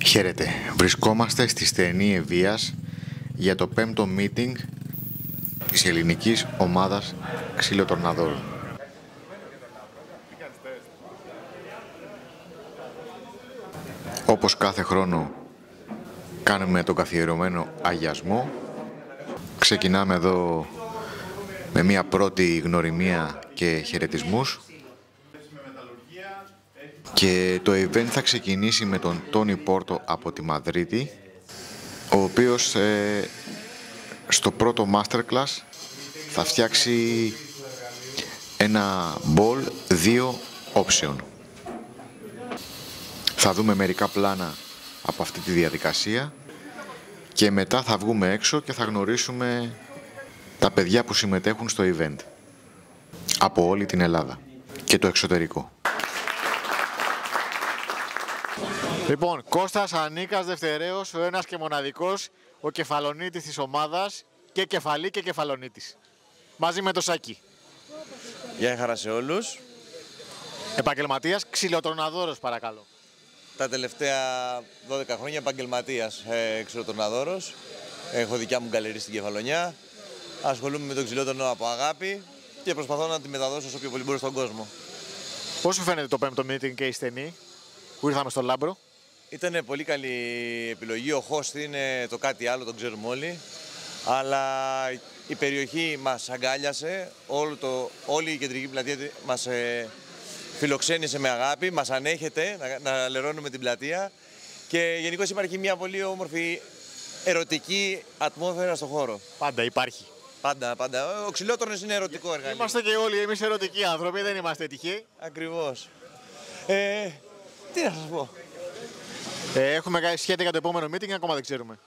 Χαίρετε, βρισκόμαστε στη στενή Ευβοίας για το 5ο meeting της ελληνικής ομάδας ξυλοτορναδόρων. Όπως κάθε χρόνο κάνουμε τον καθιερωμένο αγιασμό. Ξεκινάμε εδώ με μια πρώτη γνωριμία και χαιρετισμούς. Και το event θα ξεκινήσει με τον Τόνι Πόρτο από τη Μαδρίτη, ο οποίος στο πρώτο masterclass θα φτιάξει ένα ball 2 option. Θα δούμε μερικά πλάνα από αυτή τη διαδικασία και μετά θα βγούμε έξω και θα γνωρίσουμε τα παιδιά που συμμετέχουν στο event από όλη την Ελλάδα και το εξωτερικό. Λοιπόν, Κώστας Ανίκας Δευτερέος, ο ένας και μοναδικός, ο κεφαλονίτης της ομάδας και κεφαλή και κεφαλονίτης. Μαζί με το Σάκη. Γεια χαρά σε όλους. Επαγγελματίας, ξυλοτορναδόρος παρακαλώ. Τα τελευταία 12 χρόνια επαγγελματίας ξυλοτορναδόρος. Έχω δικιά μου γκαλερί στην Κεφαλονιά. Ασχολούμαι με τον ξυλότορνο από αγάπη και προσπαθώ να τη μεταδώσω όσο πιο πολύ μπορώ στον κόσμο. Πώς σου φαίνεται το 5ο meeting και η στενή που ήρθαμε στο Λάμπρο? Ήταν πολύ καλή επιλογή. Ο host είναι το κάτι άλλο, τον ξέρουμε όλοι. Αλλά η περιοχή μας αγκάλιασε, όλη η κεντρική πλατεία μας φιλοξένησε με αγάπη, μας ανέχεται να λερώνουμε την πλατεία και γενικώς υπάρχει μια πολύ όμορφη ερωτική ατμόσφαιρα στον χώρο. Πάντα υπάρχει. Πάντα. Ο ξυλότορνος είναι ερωτικό εργαλείο. Είμαστε και όλοι εμείς ερωτικοί άνθρωποι, δεν είμαστε τυχαίοι. Ακριβώς. Τι να σας πω. Έχουμε σχέδια για το επόμενο meeting, ακόμα δεν ξέρουμε.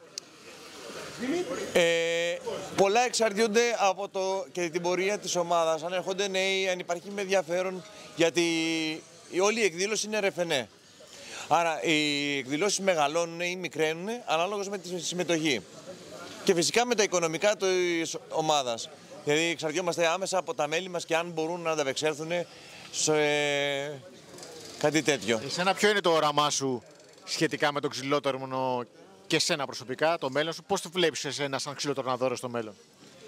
Πολλά εξαρτιούνται από και την πορεία της ομάδας. Αν έρχονται νέοι, αν υπάρχει με ενδιαφέρον, γιατί όλη η εκδήλωση είναι ρεφενέ. Άρα οι εκδηλώσεις μεγαλώνουν ή μικραίνουν ανάλογα με τη συμμετοχή. Και φυσικά με τα οικονομικά της ομάδας. Δηλαδή εξαρτιόμαστε άμεσα από τα μέλη μας και αν μπορούν να ανταπεξέλθουν σε κάτι τέτοιο. Εσένα ποιο είναι το όραμά σου σχετικά με τον ξυλότορνο και εσένα προσωπικά, το μέλλον σου? Πώς το βλέπεις εσένα σαν ξυλοτορναδόρο στο μέλλον?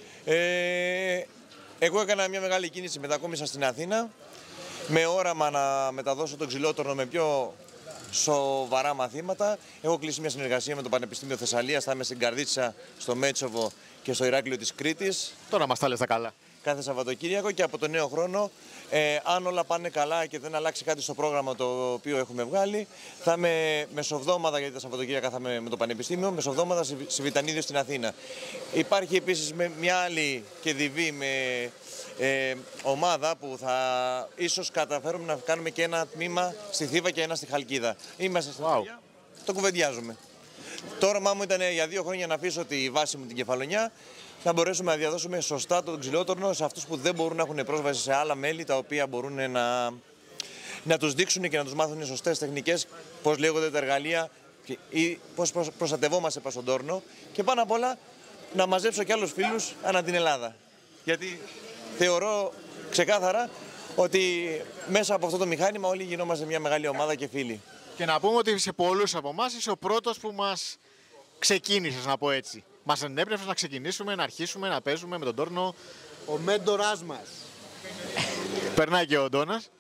Εγώ έκανα μια μεγάλη κίνηση, μετακόμισα στην Αθήνα με όραμα να μεταδώσω τον ξυλότορνο με πιο σοβαρά μαθήματα. Έχω κλείσει μια συνεργασία με το Πανεπιστήμιο Θεσσαλίας, θα είμαι στην Καρδίτσα, στο Μέτσοβο και στο Ηράκλειο της Κρήτης. Τώρα μας τα λες τα καλά. Κάθε Σαββατοκύριακο και από το νέο χρόνο, αν όλα πάνε καλά και δεν αλλάξει κάτι στο πρόγραμμα το οποίο έχουμε βγάλει, θα είμαι μεσοβδόμαδα, γιατί τα Σαββατοκύριακα θα είμαι με το Πανεπιστήμιο, μεσοβδόμαδα στη Βιτανίδιο στην Αθήνα. Υπάρχει επίσης μια άλλη και διβή με ομάδα που θα ίσως καταφέρουμε να κάνουμε και ένα τμήμα στη Θήβα και ένα στη Χαλκίδα. Είμαστε στην Αθήνα, το κουβεντιάζουμε. Το όραμά μου ήταν για 2 χρόνια να αφήσω τη βάση μου την Κεφαλονιά, να μπορέσουμε να διαδώσουμε σωστά τον ξυλότορνο σε αυτούς που δεν μπορούν να έχουν πρόσβαση σε άλλα μέλη, τα οποία μπορούν να τους δείξουν και να τους μάθουν σωστές τεχνικές, πώς λέγονται τα εργαλεία ή πώς προστατευόμαστε πάνω στον τόρνο, και πάνω απ' όλα να μαζέψω και άλλους φίλους ανά την Ελλάδα. Γιατί θεωρώ ξεκάθαρα ότι μέσα από αυτό το μηχάνημα όλοι γινόμαστε μια μεγάλη ομάδα και φίλοι. Και να πούμε ότι σε πολλούς από εμάς είσαι ο πρώτος που μας ξεκίνησες, να πω έτσι. Μας ενέπνευσες να ξεκινήσουμε, να αρχίσουμε να παίζουμε με τον τόρνο. Ο μέντορας μας. Περνάει και ο Ντόνας.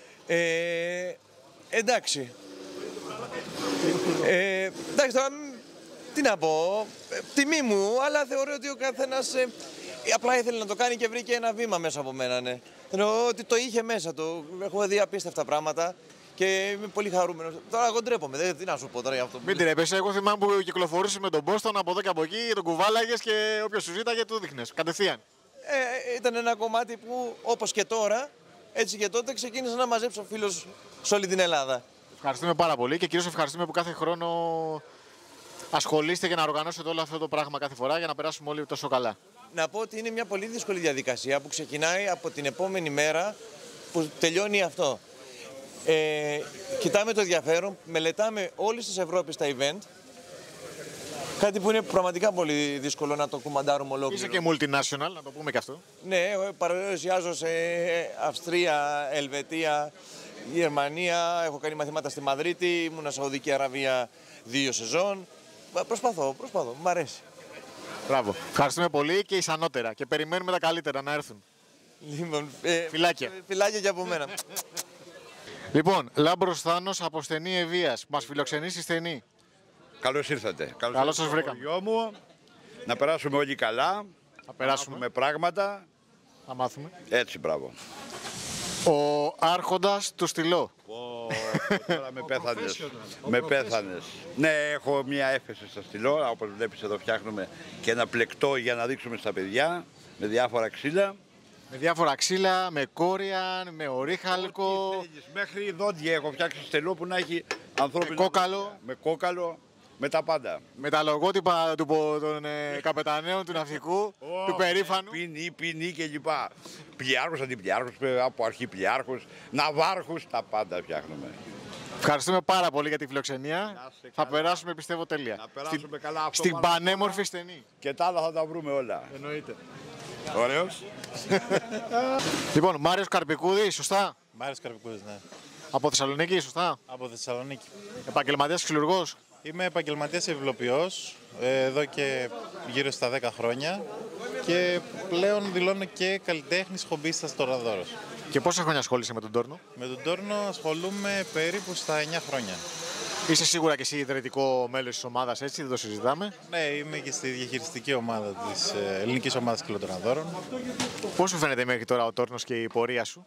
Εντάξει. Εντάξει τώρα, τι να πω, τιμή μου, αλλά θεωρώ ότι ο καθένας απλά ήθελε να το κάνει και βρήκε ένα βήμα μέσα από μένα, ναι. Εννοώ ότι το είχε μέσα του, έχω δει απίστευτα πράγματα και είμαι πολύ χαρούμενος. Τώρα εγώ ντρέπομαι, τι να σου πω τώρα για αυτό. Μην τρέπεσαι, εγώ θυμάμαι που κυκλοφορούσες με τον Μπόστον από εδώ και από εκεί, τον κουβάλαγες και όποιος σου ζήταγε του δείχνες, κατευθείαν. Ήταν ένα κομμάτι που όπως και τώρα, έτσι και τότε ξεκίνησα να μαζέψω φίλους σε όλη την Ελλάδα. Ευχαριστούμε πάρα πολύ και κυρίως ευχαριστούμε που κάθε χρόνο ασχολείστε για να οργανώσετε όλο αυτό το πράγμα κάθε φορά για να περάσουμε όλοι τόσο καλά. Να πω ότι είναι μια πολύ δύσκολη διαδικασία που ξεκινάει από την επόμενη μέρα που τελειώνει αυτό. Κοιτάμε το ενδιαφέρον, μελετάμε όλες τις Ευρώπης τα event, κάτι που είναι πραγματικά πολύ δύσκολο να το κουμαντάρουμε ολόκληρο. Είσαι και multinational, να το πούμε και αυτό. Ναι, παρουσιάζω σε Αυστρία, Ελβετία, Γερμανία, έχω κάνει μαθήματα στη Μαδρίτη, ήμουν Σαουδική Αραβία 2 σεζόν. Προσπαθώ, μ' αρέσει. Μπράβο. Ευχαριστούμε πολύ και ισανότερα και περιμένουμε τα καλύτερα να έρθουν. Λοιπόν, Φιλάκια. Φιλάκια και από μένα. Λοιπόν, Λάμπρος Θάνος από Στενή Ευβίας. Μας φιλοξενεί στη Στενή. Καλώς ήρθατε. Καλώς σας βρήκαμε. Γιο μου, να περάσουμε όλοι καλά. Θα περάσουμε. Με πράγματα. Θα μάθουμε. Έτσι, μπράβο. Ο Άρχοντας του Στυλό. Τώρα με πέθανες. Ναι, έχω μια έφεση στο στυλό. Όπως βλέπεις εδώ φτιάχνουμε και ένα πλεκτό για να δείξουμε στα παιδιά. Με διάφορα ξύλα. Με διάφορα ξύλα, με κόρια, με ορύχαλκο. Μέχρι δόντια έχω φτιάξει στυλό που να έχει ανθρώπινο. Με κόκαλο. Με τα πάντα. Με τα λογότυπα των καπεταναίων του ναυτικού, του περήφανου. Ποινή και λοιπά. Πλοιάρχους, αντιπλοιάρχους, από αρχή πλοιάρχους, ναυάρχους, τα πάντα φτιάχνουμε. Ευχαριστούμε πάρα πολύ για τη φιλοξενία. Θα περάσουμε, πιστεύω, τέλεια. Να περάσουμε καλά αυτό. Στην πανέμορφη Στενή. Και τα άλλα θα τα βρούμε όλα. Εννοείται. Ωραίος. Λοιπόν, Μάριος Καρπικούδης, σωστά. Μάριος Καρπικούδης, ναι. Από Θεσσαλονίκη, σωστά. Από Θεσσαλονίκη. Επαγγελματίας ξυλουργός. Είμαι επαγγελματίας ευλοποιός εδώ και γύρω στα 10 χρόνια και πλέον δηλώνω και καλλιτέχνης χομπίστας τορναδόρος. Και πόσα χρόνια ασχολείσαι με τον τόρνο? Με τον τόρνο ασχολούμαι περίπου στα 9 χρόνια. Είσαι σίγουρα και εσύ ιδρυτικό μέλος της ομάδας, έτσι, δεν το συζητάμε. Ναι, είμαι και στη διαχειριστική ομάδα της ελληνικής ομάδας κιλοτορναδόρων. Πώς σου φαίνεται μέχρι τώρα ο τόρνος και η πορεία σου?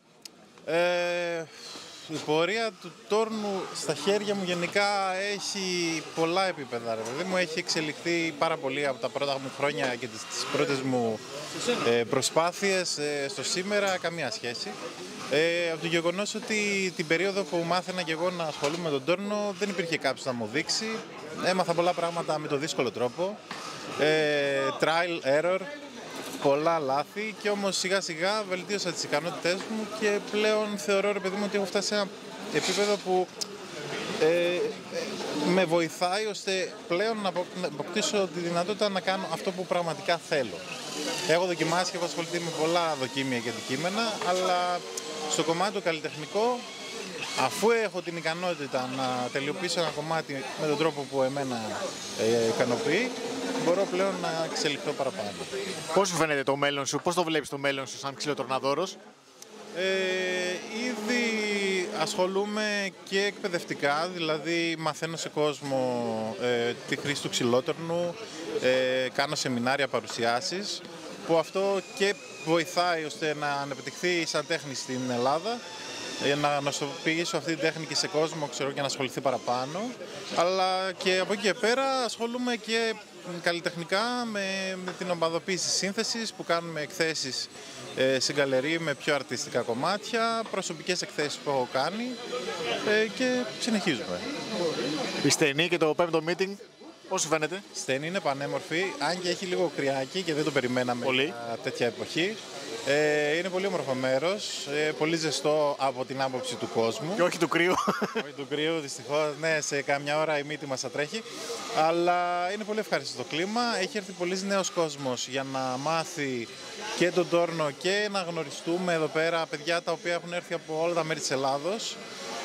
Η πορεία του τόρνου στα χέρια μου γενικά έχει πολλά επίπεδα. Δηλαδή μου έχει εξελιχθεί πάρα πολύ από τα πρώτα μου χρόνια και τις πρώτες μου προσπάθειες στο σήμερα, καμία σχέση. Από το γεγονός ότι την περίοδο που μάθαινα και εγώ να ασχολούμαι με τον τόρνο δεν υπήρχε κάποιος να μου δείξει. Έμαθα πολλά πράγματα με το δύσκολο τρόπο. Trial, error. Πολλά λάθη και όμως σιγά σιγά βελτίωσα τις ικανότητές μου και πλέον θεωρώ, ρε παιδί μου, ότι έχω φτάσει σε ένα επίπεδο που με βοηθάει ώστε πλέον να αποκτήσω τη δυνατότητα να κάνω αυτό που πραγματικά θέλω. Έχω δοκιμάσει και έχω ασχοληθεί με πολλά δοκίμια και αντικείμενα, αλλά στο κομμάτι το καλλιτεχνικό, αφού έχω την ικανότητα να τελειοποιήσω ένα κομμάτι με τον τρόπο που εμένα ικανοποιεί, μπορώ πλέον να εξελιχθώ παραπάνω. Πώς σου φαίνεται το μέλλον σου, πώς το βλέπεις το μέλλον σου σαν ξυλοτορναδόρος? Ήδη ασχολούμαι και εκπαιδευτικά, δηλαδή μαθαίνω σε κόσμο τη χρήση του ξυλότορνου, κάνω σεμινάρια, παρουσιάσεις, που αυτό και βοηθάει ώστε να αναπτυχθεί σαν τέχνη στην Ελλάδα, για να γνωστοποιήσω αυτή την τέχνη και σε κόσμο, ξέρω, και να ασχοληθεί παραπάνω. Αλλά και από εκεί και πέρα ασχολούμαι και καλλιτεχνικά με την ομαδοποίηση σύνθεσης, που κάνουμε εκθέσεις στην γκαλερί με πιο αρτιστικά κομμάτια, προσωπικές εκθέσεις που έχω κάνει και συνεχίζουμε. Η Στενή και το 5ο meeting, πώς σου φαίνεται? Στενή είναι πανέμορφη, αν και έχει λίγο κρυάκι και δεν το περιμέναμε πολύ. Τέτοια εποχή. Είναι πολύ όμορφο μέρος, πολύ ζεστό από την άποψη του κόσμου. Και όχι του κρύου. Όχι του κρύου, δυστυχώς. Ναι, σε καμιά ώρα η μύτη μας θα τρέχει. Αλλά είναι πολύ ευχάριστο το κλίμα. Έχει έρθει πολλής νέος κόσμος για να μάθει και τον τόρνο και να γνωριστούμε εδώ πέρα παιδιά τα οποία έχουν έρθει από όλα τα μέρη της Ελλάδος.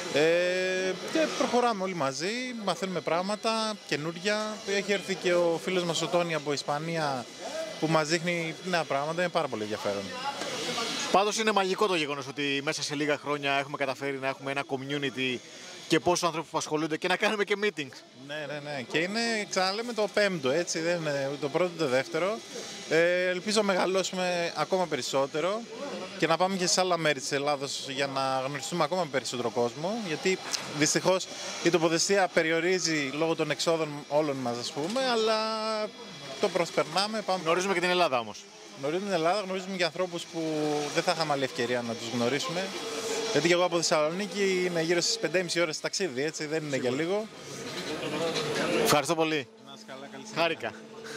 Και προχωράμε όλοι μαζί, μαθαίνουμε πράγματα καινούργια. Έχει έρθει και ο φίλος μας ο Τόνι από Ισπανία, που μας δείχνει νέα πράγματα, είναι πάρα πολύ ενδιαφέρον. Πάντως είναι μαγικό το γεγονός ότι μέσα σε λίγα χρόνια έχουμε καταφέρει να έχουμε ένα community και πόσους ανθρώπους που ασχολούνται και να κάνουμε και meetings. Ναι. Και είναι, ξαναλέμε, το 5ο, έτσι, δεν είναι το πρώτο το δεύτερο. Ελπίζω να μεγαλώσουμε ακόμα περισσότερο και να πάμε και σε άλλα μέρη της Ελλάδος για να γνωριστούμε ακόμα περισσότερο κόσμο. Γιατί δυστυχώς η τοποθεσία περιορίζει λόγω των εξόδων όλων μας, ας πούμε, αλλά το προσπερνάμε. Γνωρίζουμε και την Ελλάδα όμως. Γνωρίζουμε την Ελλάδα, γνωρίζουμε και ανθρώπους που δεν θα είχαμε άλλη ευκαιρία να τους γνωρίσουμε. Γιατί και εγώ από Θεσσαλονίκη είναι γύρω στις 5,5 ώρες ταξίδι, έτσι, δεν είναι για λίγο. Ευχαριστώ πολύ. Να είσαι καλά, καλή συνέχεια. Χάρηκα.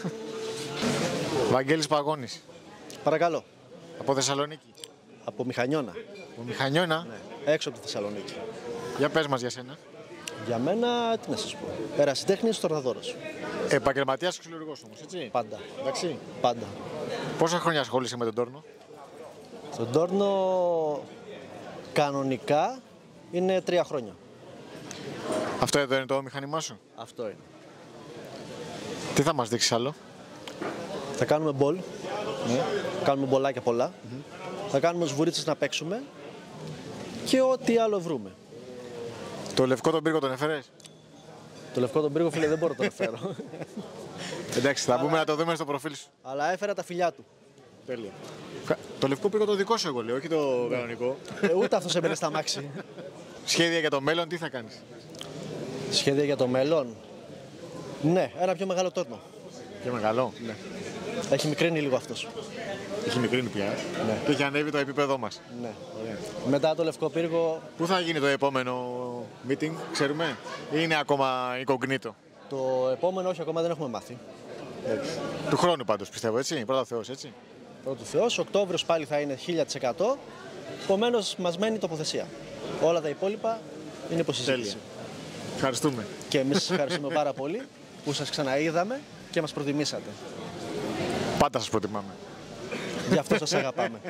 Βαγγέλης Παγώνης. Παρακαλώ. Από Θεσσαλονίκη. Από Μηχανιώνα. Από Μηχανιώνα. Ναι. Έξω από τη Θεσσαλονίκη. Για πες μας για σένα. Για μένα, τι να σας πω. Ερασιτέχνης τορναδόρος. Επαγγελματίας ξυλουργός όμως, έτσι. Πάντα. Εντάξει. Πάντα. Πόσα χρόνια ασχολείσαι με τον τόρνο? Στον τόρνο κανονικά είναι 3 χρόνια. Αυτό εδώ είναι το μηχάνημά σου. Αυτό είναι. Τι θα μας δείξεις άλλο? Θα κάνουμε μπολ. Θα κάνουμε μπολάκια πολλά. Θα κάνουμε σβουρίτσες να παίξουμε. Και ό,τι άλλο βρούμε. Το λευκό τον πύργο τον έφερες? Το λευκό τον πύργο, φίλε, δεν μπορώ να το φέρω. Εντάξει, θα πούμε να το δούμε στο προφίλ σου. Αλλά έφερα τα φιλιά του. Τέλεια. Το λευκό πύργο το δικό σου εγώ λέω, όχι το κανονικό. Ούτε αυτός έμπαινε στα μάξι. Σχέδια για το μέλλον, τι θα κάνεις? Σχέδια για το μέλλον. Ναι, ένα πιο μεγάλο τόρνο. Πιο μεγάλο. Ναι. Έχει μικρύνει λίγο αυτός. Έχει μικρύνει πια. Ναι. Και έχει ανέβει το επίπεδό μας. Ναι. Μετά το λευκό πύργο, Πού θα γίνει το επόμενο meeting, ξέρουμε, ή είναι ακόμα incognito? το επόμενο όχι, ακόμα δεν έχουμε μάθει. Του χρόνου πάντως πιστεύω, έτσι, πρώτα Θεός, έτσι. Πρώτου Θεός, Οκτώβριος πάλι θα είναι 1000%. Επομένως μας μένει τοποθεσία. Όλα τα υπόλοιπα είναι υποσυζήτηση. Τέλεια. Ευχαριστούμε. Και εμείς σας ευχαριστούμε πάρα πολύ που σας ξαναείδαμε και μας προτιμήσατε. Πάντα σας προτιμάμε. Γι' αυτό σας αγαπάμε.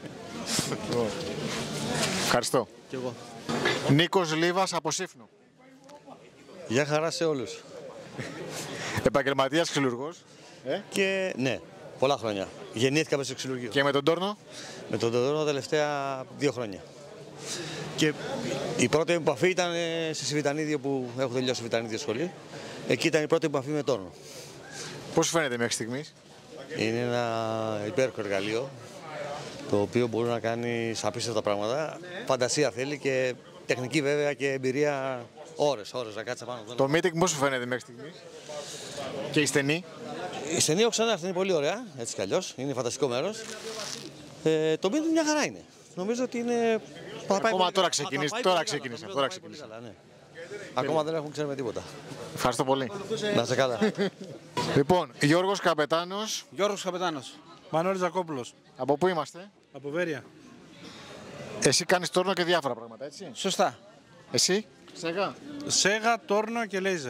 Ευχαριστώ. Κι εγώ. Νίκος Λίβας από Σύφνο. Γεια χαρά σε όλους. Επαγγελματίας ξυλουργός. Και ναι, πολλά χρόνια. Γεννήθηκα μέσα στο ξυλουργείο. Και με τον Τόρνο. Με τον Τοντρόνο τα τελευταία 2 χρόνια. Και η πρώτη μου επαφή ήταν σε Σιβητανίδιο που έχω τελειώσει Σιβητανίδιο σχολείο. Εκεί ήταν η πρώτη επαφή με Τόρνο. Πώς σου φαίνεται μέχρι στιγμής? Είναι ένα υπέροχο εργαλείο το οποίο μπορεί να κάνει απίστευτα πράγματα. Φαντασία θέλει και τεχνική βέβαια και εμπειρία ώρες να κάτσει πάνω. Το meeting πώς σου φαίνεται μέχρι στιγμής? Και η στενή? Η στενή έχω ξανά, αυτή είναι πολύ ωραία, έτσι κι αλλιώς. Είναι φανταστικό μέρος. Το meeting μια χαρά είναι. Νομίζω ότι είναι. Ακόμα τώρα ξεκίνησε. Τώρα ξεκίνησε. Ναι. Ακόμα δεν έχουμε ξέρουμε τίποτα. Ευχαριστώ πολύ. Να είστε καλά. Λοιπόν, Γιώργος Καπετάνος. Γιώργος Καπετάνος. Μανώλης Ζακόπουλος. Από πού είμαστε? Από Βέρεια. Εσύ κάνεις τόρνο και διάφορα πράγματα, έτσι? Σωστά. Εσύ? Σέγα. Σέγα, τόρνο και λέιζερ.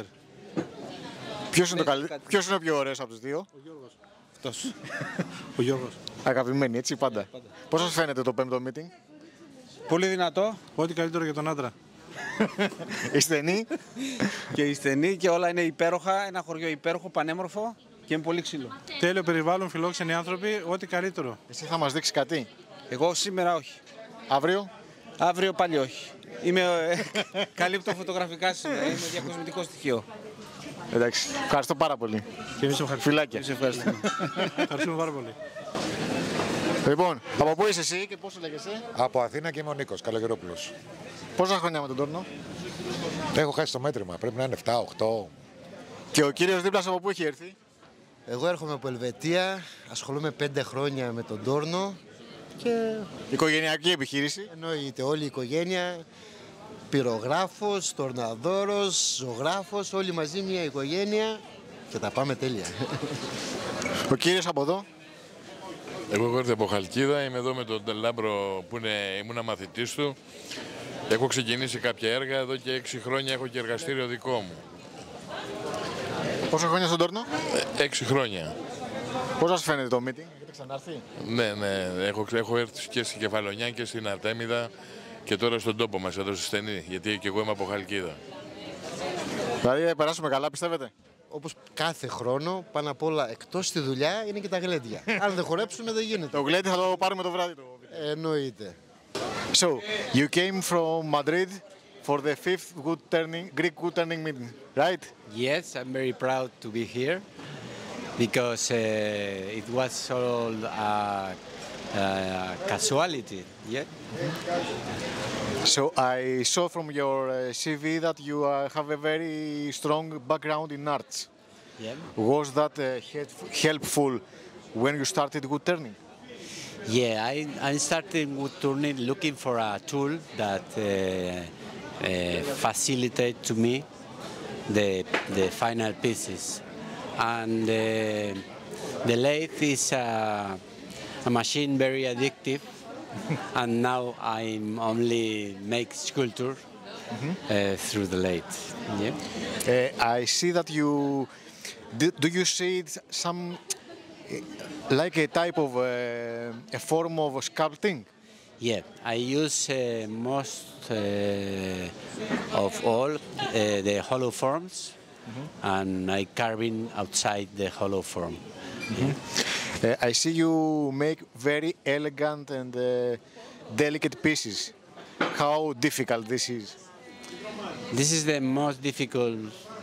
Ποιος είναι ο πιο ωραίος από τους δύο? Αυτός. Ο Γιώργος. Αγαπημένοι, έτσι, πάντα. Πώς σας φαίνεται το 5ο meeting? Πολύ δυνατό. Ό,τι καλύτερο για τον άντρα. Η στενή. Και η στενή και όλα είναι υπέροχα. Ένα χωριό υπέροχο, πανέμορφο και με πολύ ξύλο. Τέλειο περιβάλλον, φιλόξενοι άνθρωποι. Ό,τι καλύτερο. Εσύ θα μας δείξεις κάτι? Εγώ σήμερα όχι. Αύριο? Αύριο πάλι όχι. Καλύπτω φωτογραφικά σήμερα. Είναι διακοσμητικό στοιχείο. Εντάξει. Ευχαριστώ πάρα πολύ. Και εμείς ευχαριστούμε. Φιλάκια. Εμείς ευχαριστούμε. Ευχαριστούμε πάρα πολύ. Λοιπόν, από πού είσαι εσύ και πώς σου λέγεσαι? Από Αθήνα και είμαι ο Νίκος Καλογερόπουλος. Πόσα χρόνια με τον τόρνο? Έχω χάσει το μέτρημα, πρέπει να είναι 7-8. Και ο κύριος δίπλας από πού έχει έρθει? Εγώ έρχομαι από Ελβετία, ασχολούμαι 5 χρόνια με τον τόρνο και Οικογενειακή επιχείρηση. εννοείται όλη η οικογένεια, πυρογράφος, τορναδόρος, ζωγράφος, όλοι μαζί μια οικογένεια και τα πάμε τέλεια. Ο κύριος από εδώ. Εγώ έρθω από Χαλκίδα, είμαι εδώ με τον Λάμπρο που ήμουν μαθητής του. Έχω ξεκινήσει κάποια έργα, εδώ και 6 χρόνια έχω και εργαστήριο δικό μου. Πόσα χρόνια στον τόρνο? 6 χρόνια. Πώς σας φαίνεται το meeting? Έχετε ξανάρθει? Ναι, έχω έρθει και στην Κεφαλονιά και στην Αρτέμιδα και τώρα στον τόπο μας, εδώ στη Στενή, γιατί και εγώ είμαι από Χαλκίδα. Δηλαδή θα περάσουμε καλά, πιστεύετε? Όπως κάθε χρόνο, πάνω απ' όλα εκτός τη δουλειά είναι και τα γλέντια. Αν δεν χορέψουν δεν γίνεται. Το γλέντι θα το πάρουμε το βράδυ. Εννοείται. So, you came from Madrid for the 5th Greek Good Turning meeting, right? Yes, I'm very proud to be here because it was all casualty. Yeah. So I saw from your CV that you have a very strong background in arts. Yeah. Was that helpful when you started Good Turning? Yeah, I started with turning looking for a tool that facilitate to me the final pieces, and the lathe is a machine very addictive, and now I'm only make sculpture through the lathe. Yeah. I see that you do you see some like a type of a form of sculpting? Yeah, I use most of all the hollow forms, and I carving outside the hollow form. I see you make very elegant and delicate pieces. How difficult this is? This is the most difficult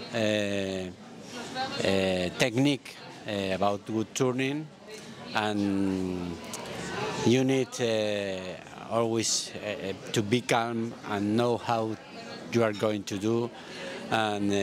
technique about wood turning, and you need always to be calm and know how you are going to do. And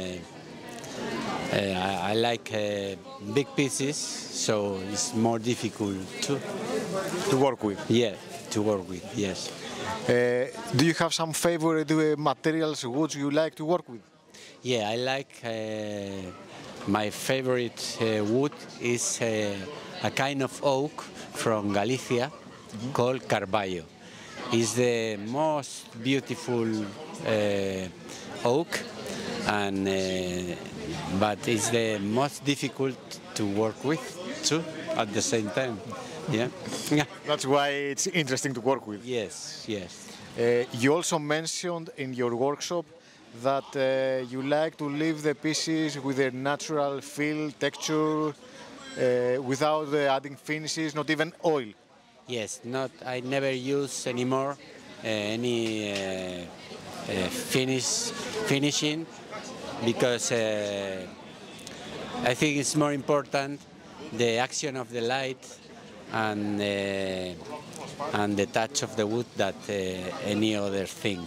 I like big pieces, so it's more difficult to work with. Yeah, to work with. Yes. Do you have some favorite materials, woods you like to work with? Yeah, I like. My favorite wood is a kind of oak from Galicia called Carballo. It's the most beautiful oak, and but it's the most difficult to work with too at the same time. Yeah. That's why it's interesting to work with. Yes, yes. You also mentioned in your workshop that you like to leave the pieces with a natural feel, texture, without adding finishes, not even oil. Yes, I never use anymore any finishing, because I think it's more important the action of the light and the touch of the wood than any other thing.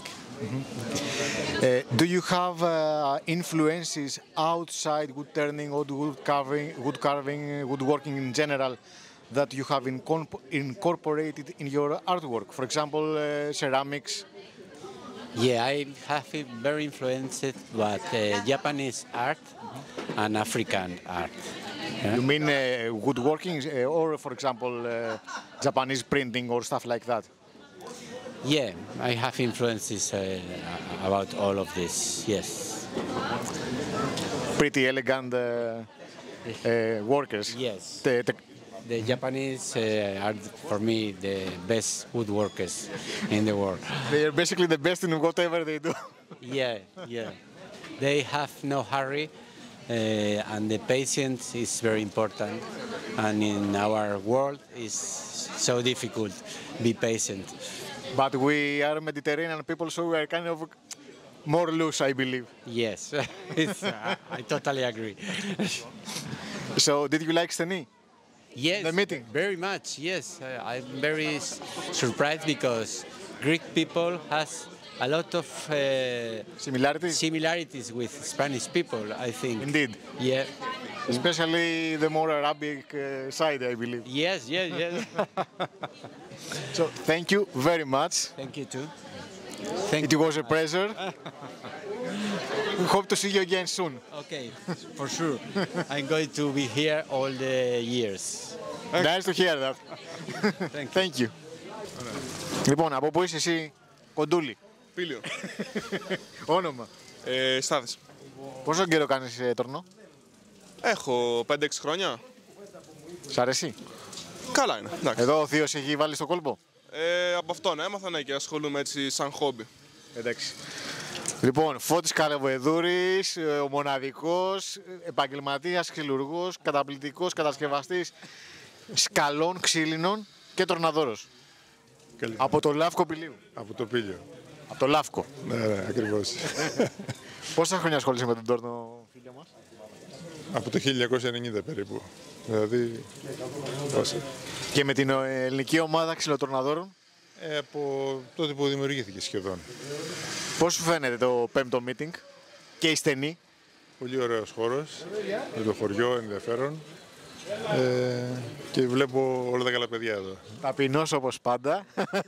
Do you have influences outside wood turning or woodcarving, woodworking in general that you have incorporated in your artwork? For example, ceramics. Yeah, I have been very influenced by Japanese art and African art. Yeah? You mean woodworking or, for example, Japanese printing or stuff like that? Yeah, I have influences about all of this, yes. Pretty elegant workers. Yes. The Japanese are, for me, the best woodworkers in the world. They are basically the best in whatever they do. Yeah, yeah. They have no hurry, and the patience is very important. And in our world, it's so difficult to be patient. But we are Mediterranean people, so we are kind of more loose, I believe. Yes, I totally agree. So, did you like Steni? Yes, the meeting? Very much, yes. I'm very surprised because Greek people has a lot of similarities with Spanish people, I think. Indeed. Yeah. Especially the more Arabic side, I believe. Yes, yes, yes. So, thank you very much. Thank you too. It was a pleasure. We hope to see you again soon. Okay, for sure. I'm going to be here all the years. Nice to hear that. Thank you. Λοιπόν, από πού είσαι εσύ, Κοντούλη? Πήλιο. Όνομα? Στάδης. Πόσο καιρό κάνεις τορνό? Έχω 5-6 χρόνια. Σ' αρέσει? Καλά είναι, εντάξει. Εδώ ο θείος έχει βάλει στο κόλπο? Από αυτόν έμαθα, ναι, και ασχολούμαι έτσι σαν χόμπι. Εντάξει. Λοιπόν, Φώτης Καλεβοεδούρης, ο μοναδικός επαγγελματίας ξυλουργός, καταπληκτικός κατασκευαστής σκαλών ξύλινων και τορναδόρος. Από το Λαύκο Πηλίου. Από το Πήλιο. Από το Λαύκο. Ναι, ακριβώς. Πόσα χρόνια ασχολείσαι με τον τόρνο, φίλε μας? Από το 1990 περίπου. Δηλαδή, πόσο. Και με την ελληνική ομάδα ξυλοτορναδόρων? Από τότε που δημιουργήθηκε σχεδόν. Πώς σου φαίνεται το 5ο meeting και η Στενή? Πολύ ωραίος χώρος, με το χωριό ενδιαφέρον και βλέπω όλα τα καλά παιδιά εδώ. Ταπεινός όπως πάντα.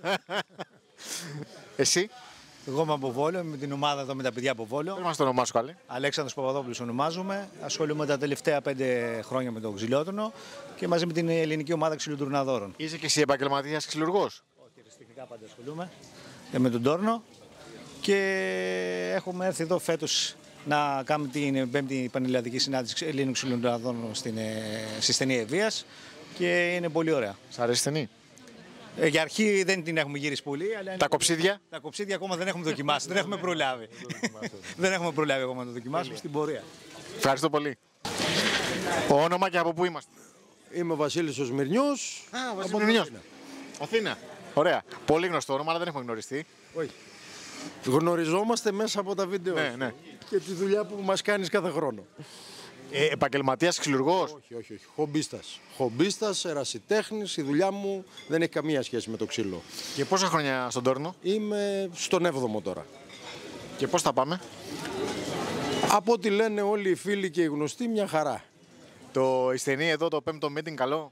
Εσύ? Εγώ είμαι από Βόλο, με την ομάδα εδώ με τα παιδιά από Βόλο. Πες μας το όνομά σου, καλέ. Αλέξανδρος Παπαδόπουλος ονομάζομαι. Ασχολούμαι τα τελευταία 5 χρόνια με το ξυλότορνο και μαζί με την ελληνική ομάδα ξυλοτουρναδόρων. Είσαι και εσύ επαγγελματίας ξυλουργός? Όχι, αριστικά πάντα ασχολούμαι με τον τόρνο και έχουμε έρθει εδώ φέτος να κάνουμε την 5η Πανελλαδική Συνάντηση Ελλήνων Ξυλοτουρναδόρων στη Στενή Ευβοίας και είναι πολύ ωραία. Σ' αρέσει η Στενή? Για αρχή δεν την έχουμε γυρίσει πολύ. Αλλά τα κοψίδια. Τα κοψίδια ακόμα δεν έχουμε δοκιμάσει. Δεν έχουμε προλάβει. Δεν έχουμε προλάβει ακόμα να το δοκιμάσουμε στην πορεία. Ευχαριστώ πολύ. Όνομα και από πού είμαστε? Είμαι ο Βασίλης ο Σμυρνιός. Από Σμυρνιός. Αθήνα. Ωραία. Πολύ γνωστό όνομα, αλλά δεν έχουμε γνωριστεί. Όχι. Γνωριζόμαστε μέσα από τα βίντεο. Ναι. Και τη δουλειά που μας κάνεις κάθε χρόνο. Επαγγελματίας ξυλουργός? Όχι. Χομπίστας, ερασιτέχνης. Η δουλειά μου δεν έχει καμία σχέση με το ξύλο. Και πόσα χρόνια στον Τόρνο? Είμαι στον 7ο τώρα. Και πώς θα πάμε? Από ό,τι λένε όλοι οι φίλοι και οι γνωστοί, μια χαρά. Το Ισθενή εδώ, το 5ο meeting, καλό?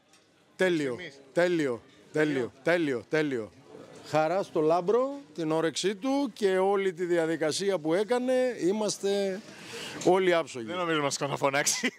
Τέλειο. Χαρά στο Λάμπρο, την όρεξή του και όλη τη διαδικασία που έκανε. Είμαστε όλοι άψογοι. Δεν νομίζω μας να φωνάξει.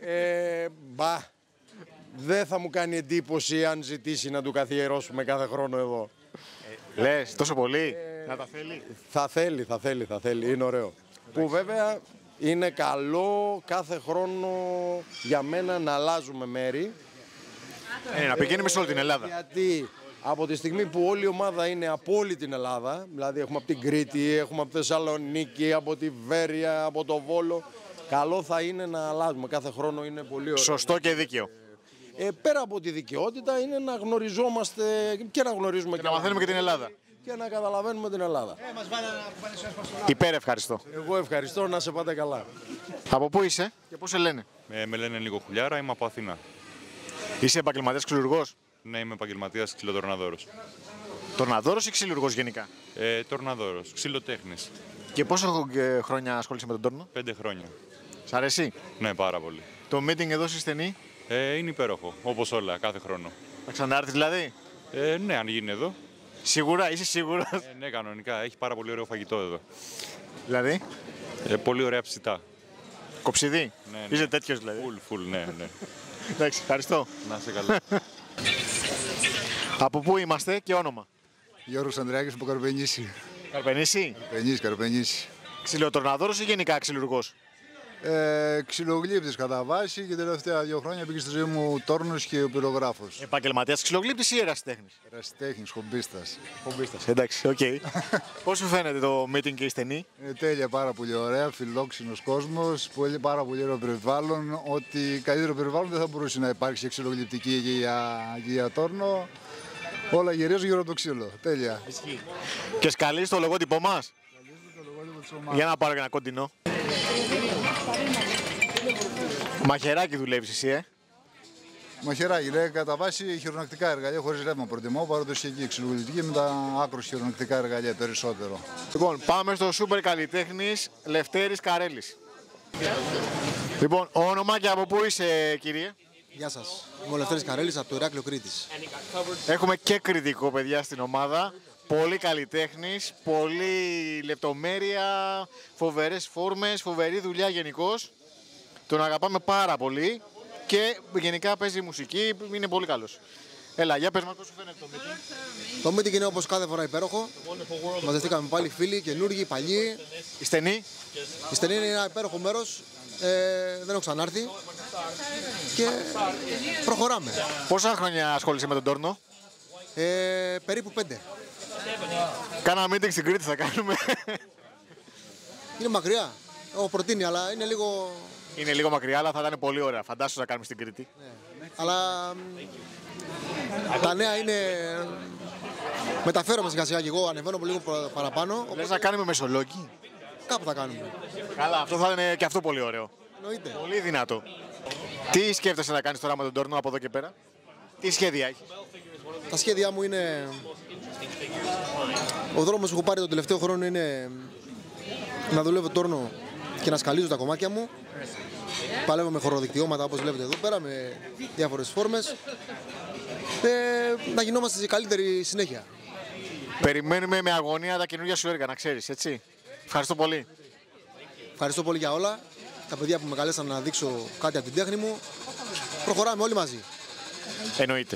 Δεν θα μου κάνει εντύπωση αν ζητήσει να του καθιερώσουμε κάθε χρόνο εδώ. Λες, τόσο πολύ, να τα θέλει? Θα θέλει, είναι ωραίο. Που βέβαια είναι καλό κάθε χρόνο για μένα να αλλάζουμε μέρη. Να πηγαίνουμε σε όλη την Ελλάδα. Γιατί από τη στιγμή που όλη η ομάδα είναι από όλη την Ελλάδα, δηλαδή έχουμε από την Κρήτη, έχουμε από τη Θεσσαλονίκη, από τη Βέρεια, από το Βόλο, καλό θα είναι να αλλάζουμε. Κάθε χρόνο είναι πολύ ωραίο. Σωστό και δίκαιο. Πέρα από τη δικαιότητα είναι να γνωριζόμαστε και να γνωρίζουμε και να μαθαίνουμε και την Ελλάδα. Και να καταλαβαίνουμε την Ελλάδα. Υπέρ ευχαριστώ. Εγώ ευχαριστώ, να σε πάτε καλά. Από πού είσαι και πώς σε λένε? Με λένε Νίκο Χουλιάρα, είμαι από Αθήνα. Είσαι επαγγελματίας ξυλουργός? Ναι, είμαι επαγγελματίας ξυλοτορναδόρος. Τορναδόρος ή ξυλουργός γενικά? Τορναδόρος, ξυλοτέχνης. Και πόσο χρόνια ασχολείσαι με τον τόρνο? 5 χρόνια. Σ' αρέσει? Ναι, πάρα πολύ. Το meeting εδώ στη Στενή? Είναι υπέροχο, όπως όλα, κάθε χρόνο. Θα ξανάρθει δηλαδή? Ναι, αν γίνει εδώ. Σίγουρα, είσαι σίγουρος? Ναι, κανονικά. Έχει πάρα πολύ ωραίο φαγητό εδώ. Δηλαδή? Πολύ ωραία ψητά. Κοψιδί? Ναι. Είσαι τέτοιος δηλαδή? Φουλ, ναι. Εντάξει, ευχαριστώ. Να είσαι καλά. Από πού είμαστε και όνομα? Γιώργος Ανδρεάκης από Καρπενήσι. Καρπενήσι. Ξυλοτορναδόρος ή γενικά ξυλουργός? Ξυλογλύπτης κατά βάση και τελευταία 2 χρόνια πήγε στη ζωή μου τόρνος και πυρογράφος. Επαγγελματίας ξυλογλύπτης ή ερασιτέχνης? Ερασιτέχνης, χομπίστας. Εντάξει, οκ. Πώς σου φαίνεται το meeting και η Στενή? Τέλεια, πάρα πολύ ωραία, φιλόξενος κόσμος, πάρα πολύ ωραίο περιβάλλον. Ότι καλύτερο περιβάλλον δεν θα μπορούσε να υπάρξει ξυλογλυπτική για τόρνο. Όλα γυρίζουν γύρω από το ξύλο. Τέλεια. Και σκαλείς το λογότυπό μας? Για να πάρω και ένα κοντινό. Μαχαιράκι δουλεύεις εσύ, Μαχαιράκι, λέει, κατά βάση χειρονακτικά εργαλεία χωρίς ρεύμα προτιμώ, παραδοσιακή ξυλογλυπτική με τα άκρως χειρονακτικά εργαλεία περισσότερο. Λοιπόν, πάμε στο σούπερ καλλιτέχνης Λευτέρης Καρέλης. Λοιπόν, όνομα και από πού είσαι, κύριε? Γεια σας, είμαι ο Λευτέρης Καρέλης από το Ηράκλειο Κρήτης. Έχουμε και κριτικό, παιδιά, στην ομάδα. Πολύ καλλιτέχνης, πολύ λεπτομέρεια, φοβερές φόρμες, φοβερή δουλειά γενικώς. Τον αγαπάμε πάρα πολύ και γενικά παίζει μουσική, είναι πολύ καλός. Έλα, για πες μας πώς σου φαίνεται το meeting. Το meeting είναι όπως κάθε φορά υπέροχο. Μαζευτήκαμε πάλι φίλοι, καινούργοι, παλιοί. Η Στενή? Η Στενή είναι ένα υπέροχο μέρος. Δεν έχω ξανάρθει και προχωράμε. Πόσα χρόνια ασχολείσαι με τον τόρνο? Περίπου 5. Κάνα meeting στην Κρήτη θα κάνουμε. Είναι μακριά. Έχω προτείνει, αλλά είναι λίγο... Είναι λίγο μακριά, αλλά θα ήταν πολύ ωραία. Φαντάσου να κάνουμε στην Κρήτη. Αλλά τα νέα είναι... Μεταφέρομαι σιγά σιγά και εγώ, ανεβαίνω λίγο παραπάνω. Λες να κάνουμε Μεσολόγγι? Κάπου θα κάνουμε. Καλά, αυτό θα είναι και αυτό πολύ ωραίο. Εννοείται. Πολύ δυνατό. Τι σκέφτεσαι να κάνεις τώρα με τον τόρνο από εδώ και πέρα? Τι σχέδια έχεις? Τα σχέδιά μου είναι... Ο δρόμος που έχω πάρει τον τελευταίο χρόνο είναι να δουλεύω τόρνο και να σκαλίζω τα κομμάτια μου. Παλεύω με χωροδικτυώματα όπως βλέπετε εδώ πέρα, με διάφορες φόρμες. Να γινόμαστε σε καλύτερη συνέχεια. Περιμένουμε με αγωνία τα καινούργια σου έργα, να ξέρεις, έτσι. Ευχαριστώ πολύ. Ευχαριστώ πολύ για όλα. Τα παιδιά που με καλέσαν να δείξω κάτι από την τέχνη μου. Προχωράμε όλοι μαζί. Εννοείται.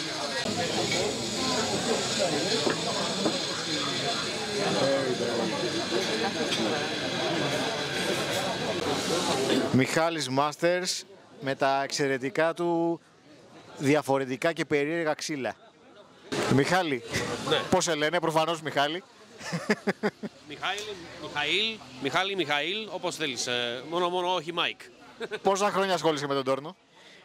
Μιχάλης Masters με τα εξαιρετικά του διαφορετικά και περίεργα ξύλα. Μιχάλη. Ναι. Πώς σε λένε, προφανώς Μιχάλη. Μιχαήλ, όπως θέλεις. Μόνο όχι Μάικ. Πόσα χρόνια ασχολείσαι με τον τόρνο?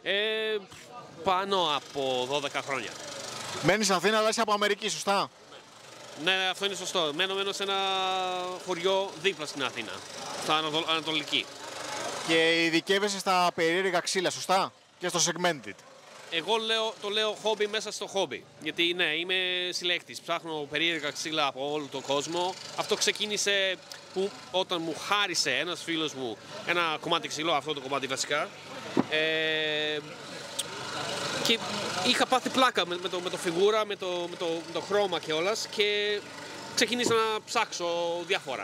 Πάνω από 12 χρόνια. Μένεις Αθήνα, αλλά είσαι από Αμερική, σωστά? Ναι, αυτό είναι σωστό. Μένω σε ένα χωριό δίπλα στην Αθήνα, στα Ανατολική. Και ειδικεύεσαι στα περίεργα ξύλα, σωστά? Και στο segmented. Εγώ το λέω χόμπι μέσα στο χόμπι. Γιατί ναι, είμαι συλλέκτης. Ψάχνω περίεργα ξύλα από όλο τον κόσμο. Αυτό ξεκίνησε όταν μου χάρισε ένας φίλος μου ένα κομμάτι ξύλο, αυτό το κομμάτι βασικά. Και είχα πάθει πλάκα με το φιγούρα, με το χρώμα και όλας και ξεκίνησα να ψάξω διάφορα.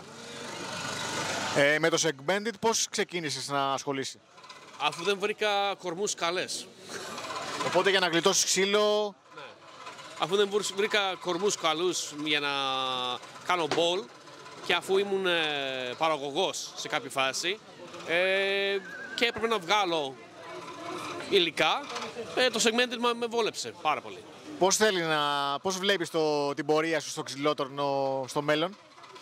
Με το segmented πώς ξεκίνησες να ασχολείσαι? Αφού δεν βρήκα κορμούς καλές. Οπότε για να γλιτώσεις ξύλο... Ναι. Αφού δεν βρήκα κορμούς καλούς για να κάνω ball και αφού ήμουν παραγωγός σε κάποια φάση και έπρεπε να βγάλω υλικά, το segmented με βόλεψε πάρα πολύ. Πώς βλέπεις την πορεία σου στο ξυλότορνο στο μέλλον?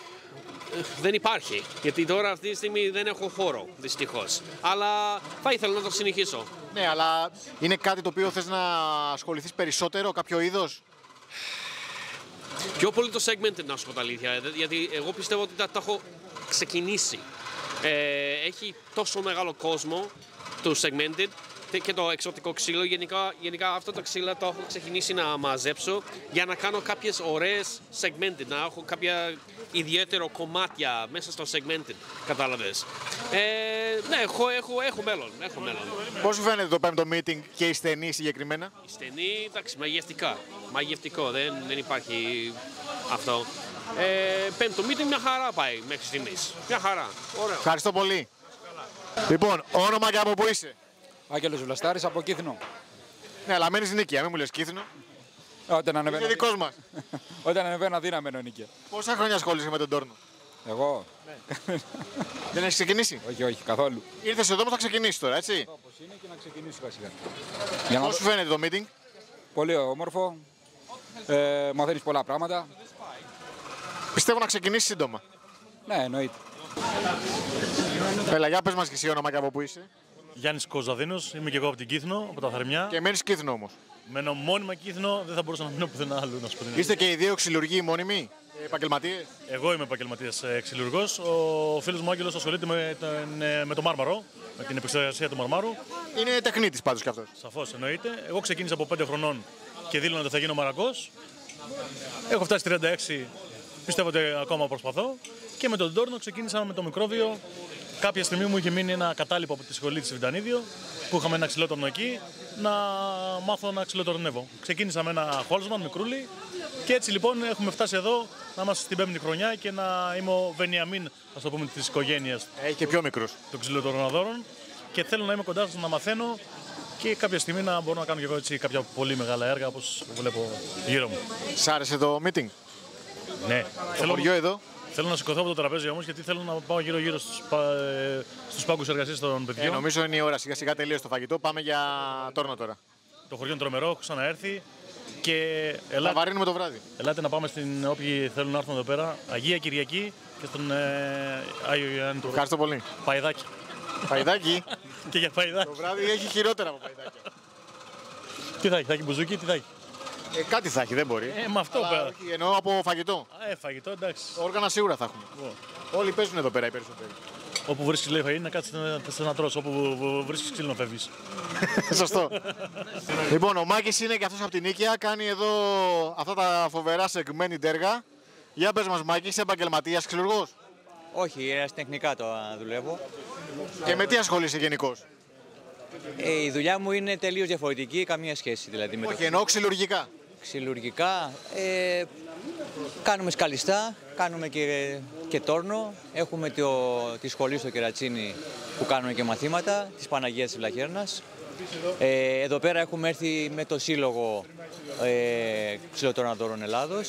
Δεν υπάρχει, γιατί τώρα αυτή τη στιγμή δεν έχω χώρο, δυστυχώς. Αλλά θα ήθελα να το συνεχίσω. Ναι, αλλά είναι κάτι το οποίο θες να ασχοληθείς περισσότερο, κάποιο είδος? Πιο πολύ το segmented, να σου πω τα αλήθεια, γιατί εγώ πιστεύω ότι τα έχω ξεκινήσει. Έχει τόσο μεγάλο κόσμο το segmented και το εξωτικό ξύλο. Γενικά αυτά τα ξύλα το έχω ξεκινήσει να μαζέψω για να κάνω κάποιες ωραίες segmented, να έχω κάποια ιδιαίτερο κομμάτια μέσα στο segmented, κατάλαβες. Ναι, έχω μέλλον. Πώς σου φαίνεται το πέμπτο meeting και η στενή συγκεκριμένα? Η στενή, εντάξει, μαγευτικό, δεν υπάρχει αυτό. Πέμπτο meeting μια χαρά πάει μέχρι στιγμής, μια χαρά, ωραίο. Ευχαριστώ πολύ. Λοιπόν, όνομα και από πού είσαι? Άγγελος Βλαστάρης από Κύθινο. Ναι, αλλά μένεις Νίκαια, μην μου λες Κύθινο. Όταν ανεβαίνω. Είσαι δικός μας. Όταν ανεβαίνω Αθήνα μένω Νίκαια. Πόσα χρόνια ασχολείσαι με τον τόρνο? Εγώ. Ναι. Δεν έχεις ξεκινήσει? Όχι, καθόλου. Ήρθες εδώ όμως θα ξεκινήσεις τώρα, έτσι? Όπως είναι και να ξεκινήσει βασικά. Πώς σου φαίνεται το meeting? Πολύ όμορφο. Μαθαίνεις πολλά πράγματα. Πιστεύω να ξεκινήσεις σύντομα. Ναι, εννοείται. Έλα, για πες μας και εσύ όνομα και από πού είσαι? Γιάννης Κοζαδίνος, είμαι και εγώ από την Κύθινο, από τα Θερμιά. Και μένεις Κύθινο όμως? Μένω μόνιμα Κύθινο, δεν θα μπορούσα να μείνω πουθενά άλλου, να σου πω. Είστε και οι δύο ξυλουργοί μόνιμοι, επαγγελματίες? Εγώ είμαι επαγγελματίας ξυλουργός. Ο φίλος μου Άγγελος ασχολείται με το μάρμαρο, με την επεξεργασία του μαρμάρου. Είναι τεχνίτης πάντως κι αυτός. Σαφώς, εννοείται. Εγώ ξεκίνησα από 5 χρονών και δήλωνα ότι θα γίνω μαρακός. Έχω φτάσει 36, πιστεύω ότι ακόμα προσπαθώ. Και με τον τόρνο ξεκίνησα με το μικρόβιο. Κάποια στιγμή μου είχε μείνει ένα κατάλοιπο από τη σχολή της Βιτανίδιο, που είχαμε ένα ξυλότορνο εκεί, να μάθω να ξυλοτορνεύω. Ξεκίνησα με ένα Holzman μικρούλι και έτσι λοιπόν έχουμε φτάσει εδώ να είμαστε στην 5η χρονιά και να είμαι ο Βενιαμίν, ας το πούμε, της οικογένειας. Και πιο μικρός. Των ξυλοτορναδόρων και θέλω να είμαι κοντά σας να μαθαίνω και κάποια στιγμή να μπορώ να κάνω και εγώ έτσι κάποια πολύ μεγάλα έργα όπως βλέπω γύρω μου. Σ' άρεσε το meeting? Ναι. Το χωριό εδώ? Θέλω να σηκωθώ από το τραπέζι όμως, γιατί θέλω να πάω γύρω-γύρω στους πάγκους εργασίας των παιδιών. Νομίζω είναι η ώρα. Σιγά-σιγά τελείωσε το φαγητό. Πάμε για τόρνο τώρα. Το χωριό είναι τρομερό, έχω ξαναέρθει. Και θα βαρύνουμε το βράδυ. Ελάτε να πάμε στην όποιοι θέλουν να έρθουν εδώ πέρα. Αγία Κυριακή και στον Άγιο Ιωάννη του. Ευχαριστώ πολύ. Παϊδάκι. Παϊδάκι. Και για παϊδάκι. Το βράδυ έχει χειρότερα από παϊδάκια. Τι θα έχει μπουζούκι, τι θα έχει? Κάτι θα έχει, δεν μπορεί. Με αυτό πέρα. Εννοώ από φαγητό. Φαγητό, εντάξει. Όργανα σίγουρα θα έχουμε. Όλοι παίζουν εδώ πέρα οι περισσότεροι. Όπου βρίσκεις λέει φαγητό, να κάτσεις να τρως. Όπου βρίσκεις ξύλο να φεύγεις. Σωστό. Λοιπόν, ο Μάκης είναι και αυτός από την Νίκαια. Κάνει εδώ αυτά τα φοβερά segmented έργα. Για πες μας, Μάκη, είσαι επαγγελματίας ξυλουργός? Όχι, τεχνικά το δουλεύω. Και με τι ασχολείσαι γενικώς? Η δουλειά μου είναι τελείως διαφορετική, καμία σχέση δηλαδή με Όχι, εννοώ ξυλουργικά. Ξυλουργικά, κάνουμε σκαλιστά, κάνουμε και τόρνο. Έχουμε τη σχολή στο Κερατσίνι που κάνουμε και μαθήματα, της Παναγίας της Βλαχέρνας. Εδώ πέρα έχουμε έρθει με το Σύλλογο Ξυλοτορναδόρων Ελλάδος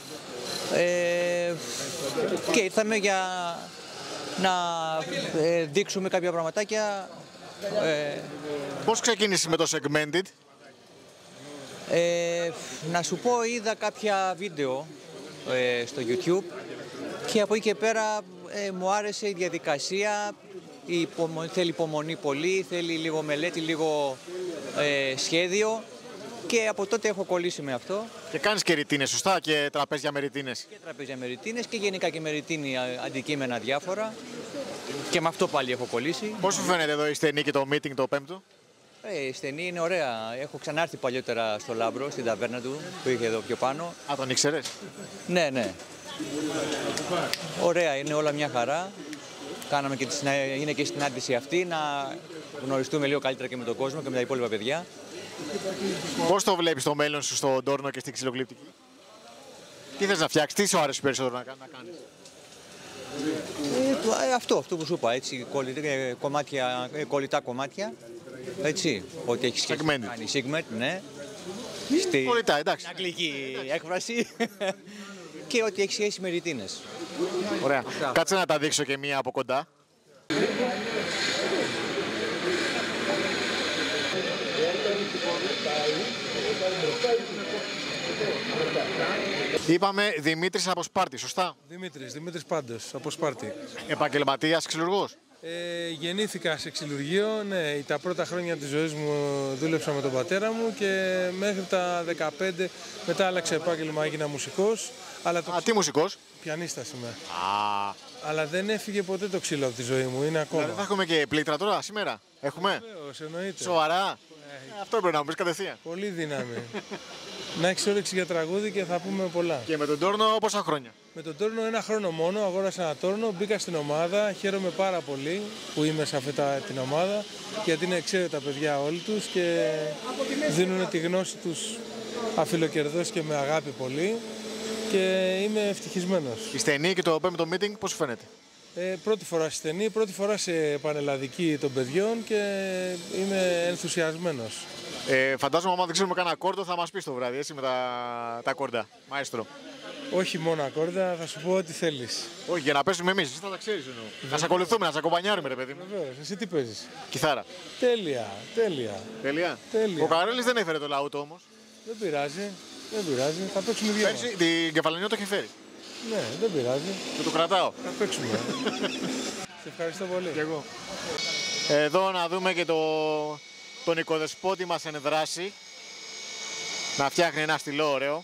και ήρθαμε για να δείξουμε κάποια πραγματάκια. Πώς ξεκίνησες με το segmented? Να σου πω, είδα κάποια βίντεο στο YouTube και από εκεί και πέρα μου άρεσε η διαδικασία. Θέλει υπομονή πολύ, θέλει λίγο μελέτη, λίγο σχέδιο και από τότε έχω κολλήσει με αυτό. Και κάνεις και ρητίνες, σωστά, και τραπέζια με ρητίνες. Και τραπέζια με ρητίνες και γενικά και με ρητίνη αντικείμενα διάφορα και με αυτό πάλι έχω κολλήσει. Πώς σου φαίνεται εδώ η στενή και το meeting το πέμπτο? Η στενή είναι ωραία. Έχω ξανάρθει παλιότερα στο Λάμπρο, στην ταβέρνα του που είχε εδώ πιο πάνω. Α, τον ήξερες? Ναι, ναι. Ωραία, είναι όλα μια χαρά. Κάναμε και είναι και η συνάντηση αυτή, να γνωριστούμε λίγο καλύτερα και με τον κόσμο και με τα υπόλοιπα παιδιά. Πώς το βλέπεις το μέλλον σου στον τόρνο και στην ξυλοκλήπτικη? Τι θες να φτιάξεις, τι σου άρεσε περισσότερο να κάνεις? Αυτό που σου είπα, έτσι, κολλητά κομμάτια, έτσι, ότι έχει σχέση με κάνει segment, ναι. Κολλητά, εντάξει. Στην αγγλική έκφραση και ότι έχει σχέση με ρητίνες. Ωραία. Κάτσε να τα δείξω και μία από κοντά. Είπαμε Δημήτρης από Σπάρτη, σωστά? Δημήτρης Πάντος, από Σπάρτη. Επαγγελματίας ξυλουργός. Γεννήθηκα σε ξυλουργείο, ναι, τα πρώτα χρόνια της ζωής μου δούλεψα με τον πατέρα μου και μέχρι τα 15 μετά άλλαξα επάγγελμα, έγινα μουσικός. Αλλά τι μουσικός? Πιανίστας είμαι. Αλλά δεν έφυγε ποτέ το ξύλο από τη ζωή μου, είναι ακόμα. Δηλαδή θα έχουμε και πλήκτρα τώρα, σήμερα? Έχουμε? Βεβαίως, εννοείται. Σοβαρά? Αυτό πρέπει να μου πεις κατευθείαν. Πολύ δύναμη. Να έχεις όρεξη για τραγούδι και θα πούμε πολλά. Και με τον τόρνο πόσα χρόνια? Με τον τόρνο 1 χρόνο μόνο, αγόρασα ένα τόρνο, μπήκα στην ομάδα, χαίρομαι πάρα πολύ που είμαι σε αυτή την ομάδα, γιατί είναι εξαίρετα παιδιά όλοι τους και δίνουν τη γνώση τους αφιλοκερδώς και με αγάπη πολύ και είμαι ευτυχισμένος. Η στενή και το πέμπτο meeting πώς σου φαίνεται? Πρώτη φορά στη στενή, πρώτη φορά σε πανελλαδική των παιδιών και είμαι ενθουσιασμένος. Φαντάζομαι άμα δεν ξέρουμε κανένα ακόρντο θα μας πεις το βράδυ, έτσι, με τα ακόρντα, μαέστρο. Όχι μόνο ακόρντα, θα σου πω ό,τι θέλεις. Όχι, για να παίζουμε εμείς, εσύ θα τα ξέρεις εννοώ. Να σε ακολουθούμε, να σε ακομπανιάρουμε ρε παιδί μου. Βεβαίως, εσύ τι παίζεις? Κιθάρα. Τέλεια, τέλεια. Τέλεια. Τέλεια. Ο Καρόλης δεν έφερε το λαούτο όμως. Δεν πειράζει, δεν πειράζει, θα παίξουμε δύο. Την κεφαλαιονιό το έχει φέρει. Ναι, δεν πειράζει. Και το κρατάω. Θα παίξουμε. Σε ευχαριστώ πολύ. Και εγώ. Εδώ να δούμε και τον οικοδεσπότη μας εν δράση. Να φτιάχνει ένα στυλό ωραίο.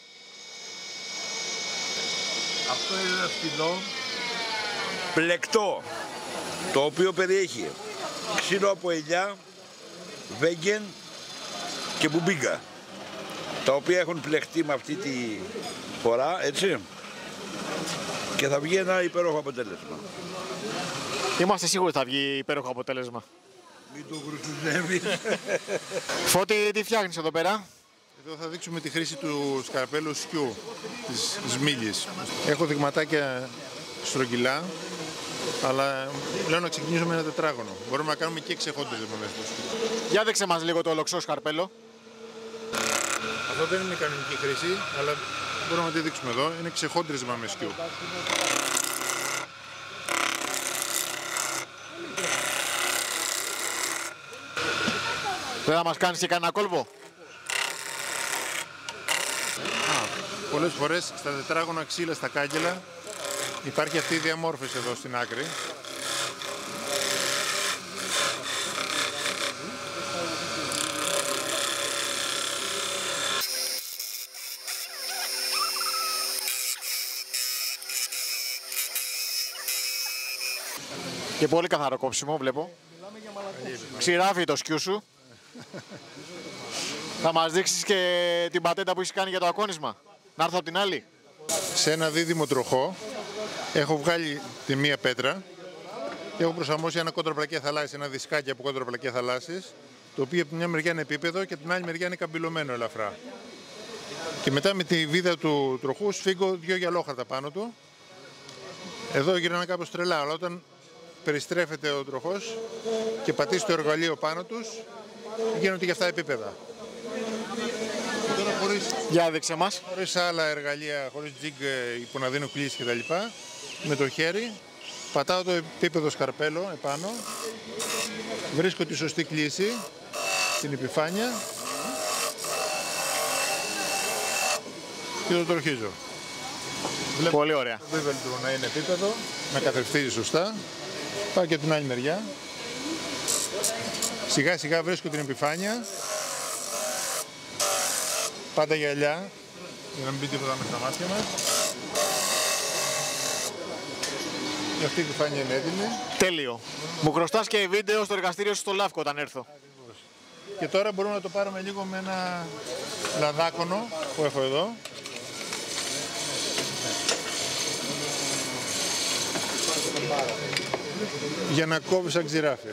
Αυτό είναι ένα στυλό πλεκτό, το οποίο περιέχει ξύλο από ελιά, βέγγεν και μπουμπίγκα, τα οποία έχουν πλεχτεί με αυτή τη φορά, έτσι, και θα βγει ένα υπέροχο αποτέλεσμα. Είμαστε σίγουροι θα βγει υπέροχο αποτέλεσμα. Μην το κρουσουζεύεις. Φώτη, τι φτιάχνεις εδώ πέρα? Εδώ θα δείξουμε τη χρήση του σκαρπέλου σκιού, της σμίλης. Έχω δειγματάκια στρογγυλά, αλλά λέω να ξεκινήσω με ένα τετράγωνο. Μπορούμε να κάνουμε και ξεχόντρισμα μέσα στο σκιού. Για δείξε μας λίγο το ολοξό σκαρπέλο. Αυτό δεν είναι κανονική χρήση, αλλά μπορούμε να τη δείξουμε εδώ. Είναι ξεχόντρισμα με σκιού. Δεν θα μας κάνεις και κανένα κόλπο? Πολλές φορές στα τετράγωνα ξύλα, στα κάγκελα, υπάρχει αυτή η διαμόρφωση εδώ στην άκρη. Και πολύ καθαρό κόψιμο, βλέπω. Ξηράφει το σκιού σου. Θα μας δείξεις και την πατέντα που έχεις κάνει για το ακόνισμα. Να έρθω από την άλλη. Σε ένα δίδυμο τροχό έχω βγάλει τη μία πέτρα. Έχω προσαρμόσει ένα κόντροπλακέ θαλάσσης, ένα δισκάκι από κόντροπλακέ θαλάσσης, το οποίο από τη μια μεριά είναι επίπεδο και από την άλλη μεριά είναι καμπυλωμένο ελαφρά. Και μετά με τη βίδα του τροχού σφίγγω 2 γυαλόχαρτα πάνω του. Εδώ γυρνάνε κάπως τρελά, αλλά όταν περιστρέφεται ο τροχός και πατήσει το εργαλείο πάνω τους, γίνονται και αυτά επίπεδα. Και τώρα για δείξε μας. Χωρίς άλλα εργαλεία, χωρίς τζιγκ που να δίνω κλίση κτλ. Με το χέρι πατάω το επίπεδο σκαρπέλο επάνω, βρίσκω τη σωστή κλίση, την επιφάνεια και το τροχίζω. Βλέπω πολύ ωραία. Το βίβελ του να είναι επίπεδο, να καθρεφτίζει σωστά. Πάω και από την άλλη μεριά. Σιγά σιγά βρίσκω την επιφάνεια. Πάντα γυαλιά, για να μην μπει τίποτα μέσα στα μάτια μας. Και αυτή η επιφάνεια είναι έτοιμη. Τέλειο. Μου χρωστάς και βίντεο στο εργαστήριο στο Λαύκο όταν έρθω. Και τώρα μπορούμε να το πάρουμε λίγο με ένα λαδάκονο που έχω εδώ. Για να κόβει σαν ξηράφι.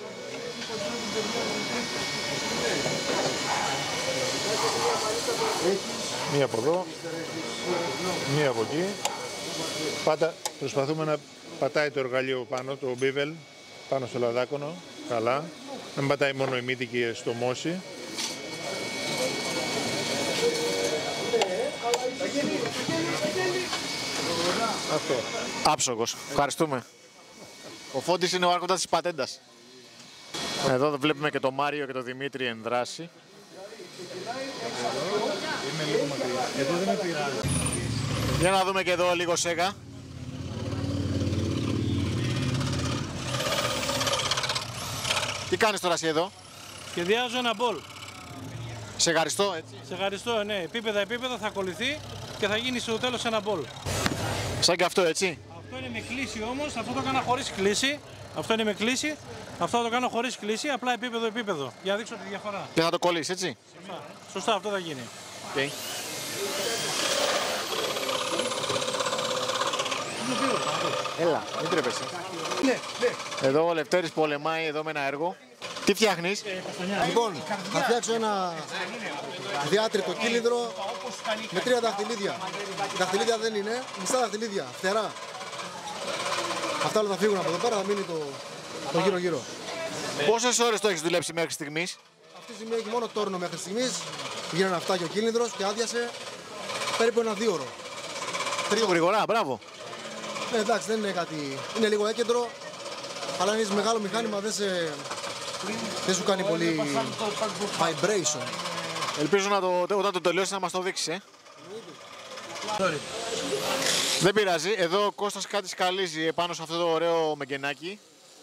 Μία από εδώ, μία από εκεί. Προσπαθούμε να πατάει το εργαλείο πάνω, το μπίβελ, πάνω στο λαδάκονο, καλά. Να μην πατάει μόνο η μύτη και στο μόσι. Αυτό. Άψογος. Ευχαριστούμε. Ο Φόντης είναι ο άρχοντας της πατέντας. Εδώ βλέπουμε και τον Μάριο και τον Δημήτρη εν δράση. Είναι λίγο μακριά. Εδώ δεν με πειράζει. Για να δούμε και εδώ λίγο Σέγα. Τι κάνεις τώρα εσύ εδώ? Σχεδιάζω ένα μπολ. Σε ευχαριστώ, έτσι. Σε ευχαριστώ, ναι. Επίπεδα θα ακολουθεί και θα γίνει στο τέλος ένα μπολ. Σαν και αυτό, έτσι. Αυτό είναι με κλίση όμως, αυτό το έκανα χωρίς κλίση. Αυτό είναι με κλίση, αυτό το κάνω χωρίς κλίση, απλά επίπεδο. Για να δείξω τη διαφορά. Και θα το κολλήσει, έτσι. Σωστά, αυτό θα γίνει. Okay. Έλα, μην τρέπεσαι. Ναι. Εδώ ο Λευτέρης πολεμάει εδώ με ένα έργο. Τι φτιάχνεις? Λοιπόν, θα φτιάξω ένα διάτριτο κύλινδρο με 3 δαχτυλίδια. Δαχτυλίδια δεν είναι, μισά δαχτυλίδια, φτερά. Αυτά όλα θα φύγουν από εδώ πέρα, θα μείνει το γύρω-γύρω. Πόσες ώρες το έχεις δουλέψει μέχρι στιγμής? Αυτή τη στιγμή έχει μόνο τόρνο μέχρι στιγμής. Γίνανε αυτά και ο κύλινδρος και άδειασε περίπου ένα 2 ώρο. Γρήγορα, μπράβο. Ναι, εντάξει, δεν είναι κάτι. Είναι λίγο έκεντρο, αλλά αν είσαι μεγάλο μηχάνημα δεν σου κάνει πολύ vibration. Ελπίζω όταν το τελειώσει να μας το δείξεις, Δεν πειράζει. Εδώ ο Κώστας κάτι σκαλίζει επάνω σε αυτό το ωραίο μεγκενάκι.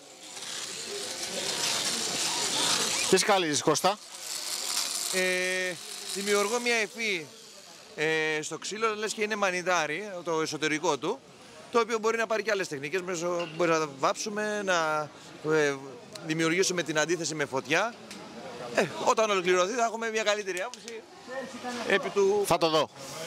Τι σκαλίζεις, Κώστα? Δημιουργώ μια υφή στο ξύλο, λες και είναι μανιτάρι, το εσωτερικό του, το οποίο μπορεί να πάρει και άλλες τεχνικές, μπορεί να βάψουμε, να δημιουργήσουμε την αντίθεση με φωτιά. Όταν ολοκληρωθεί θα έχουμε μια καλύτερη άποψη επί του... Θα το δω.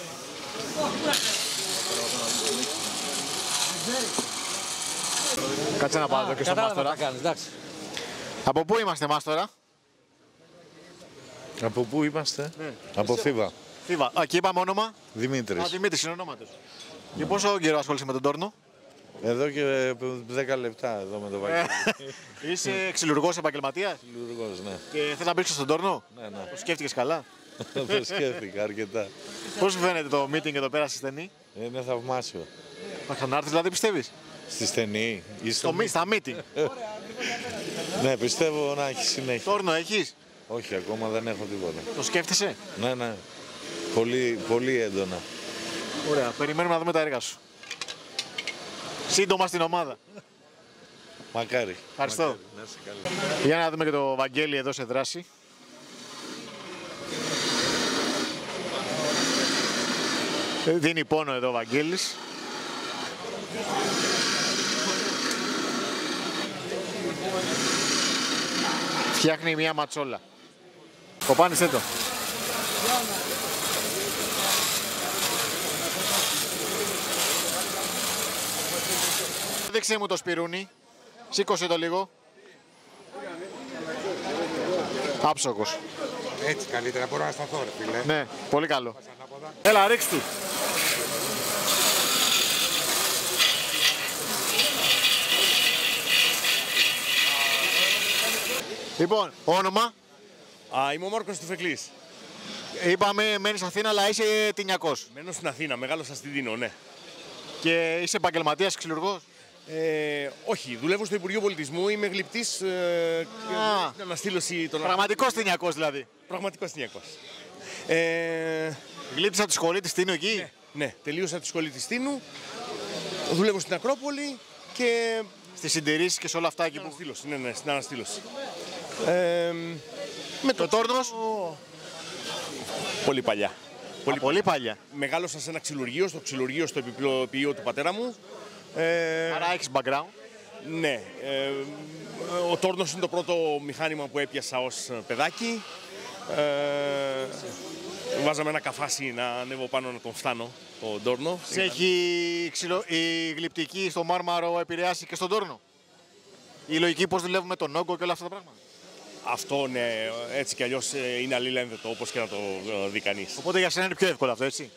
Κάτσε να πάω εδώ και στο Μάστορα. Από πού είμαστε, Μάστορα? Από πού είμαστε? Ναι. Από Θήβα. Θήβα. Και είπαμε όνομα? Δημήτρης. Δημήτρης είναι ονόματος. Και πόσο καιρό ασχολείσαι με τον τόρνο? Εδώ και 10 λεπτά εδώ με το Βαγγέλη. Είσαι ξυλουργός επαγγελματίας? Ξυλουργός, ναι. Και θες να μπεις στον τόρνο? Ναι. Το σκέφτηκες καλά? Το σκέφτηκα αρκετά. Πώς σου φαίνεται το meeting εδώ πέρα στη Στενή? Είναι θαυμάσιο. Θα ξανάρθεις δηλαδή, πιστεύεις? Στη Στενή ή στα meeting. Ναι, πιστεύω να έχει συνέχεια. Τόρνο έχεις? Όχι, ακόμα δεν έχω τίποτα. Το σκέφτεσαι? Ναι. Πολύ έντονα. Ωραία, περιμένουμε να δούμε τα έργα σου. Σύντομα στην ομάδα. Μακάρι. Ευχαριστώ. Για να δούμε και το Βαγγέλη εδώ σε δράση. Δίνει πόνο εδώ ο Βαγγέλης. Φτιάχνει μια ματσόλα. Κοπάνισε το. Δείξε μου το σπιρούνι. Σήκωσε το λίγο. Άψογος. Έτσι καλύτερα, μπορώ να σταθώ ρε φίλε. Ναι, πολύ καλό. Έλα, ρίξ' του. Λοιπόν, όνομα? Είμαι ο Μόρκος του Φεκλής. Είπαμε μένεις Αθήνα, αλλά είσαι τινιακός. Μένω στην Αθήνα, μεγάλωσα στην Τίνο, ναι. Και είσαι επαγγελματίας ξυλουργός? Όχι, δουλεύω στο Υπουργείο Πολιτισμού, είμαι γλυπτής στην αναστήλωση των... Πραγματικός ταινιακός δηλαδή. Πραγματικός ταινιακός. Γλύπτης από τη σχολή της Τίνου εκεί. Ναι, τελείωσα τη σχολή της Τίνου, δουλεύω στην Ακρόπολη και... Στις συντηρήσεις και σε όλα αυτά εκεί που... Ναι, στην αναστήλωση. Με το Τόρνος. Πολύ παλιά. Πολύ παλιά. Μεγάλωσα σε ένα ξυλουργείο, στο ξυλουργείο στο επιπλοποιείο του πατέρα μου. Άρα έχεις background. Ναι. Ο Τόρνος είναι το πρώτο μηχάνημα που έπιασα ως παιδάκι. Βάζαμε ένα καφάσι να ανέβω πάνω να τον φτάνω, τον Τόρνο. Σε έχει η γλυπτική στο Μάρμαρο επηρεάσει και στον Τόρνο? Η λογική πώς δουλεύουμε τον όγκο και όλα αυτά τα πράγματα? Αυτό ναι, έτσι κι αλλιώς είναι αλληλένδετο, όπως και να το δει κανείς. Οπότε για σένα είναι πιο εύκολο αυτό, έτσι?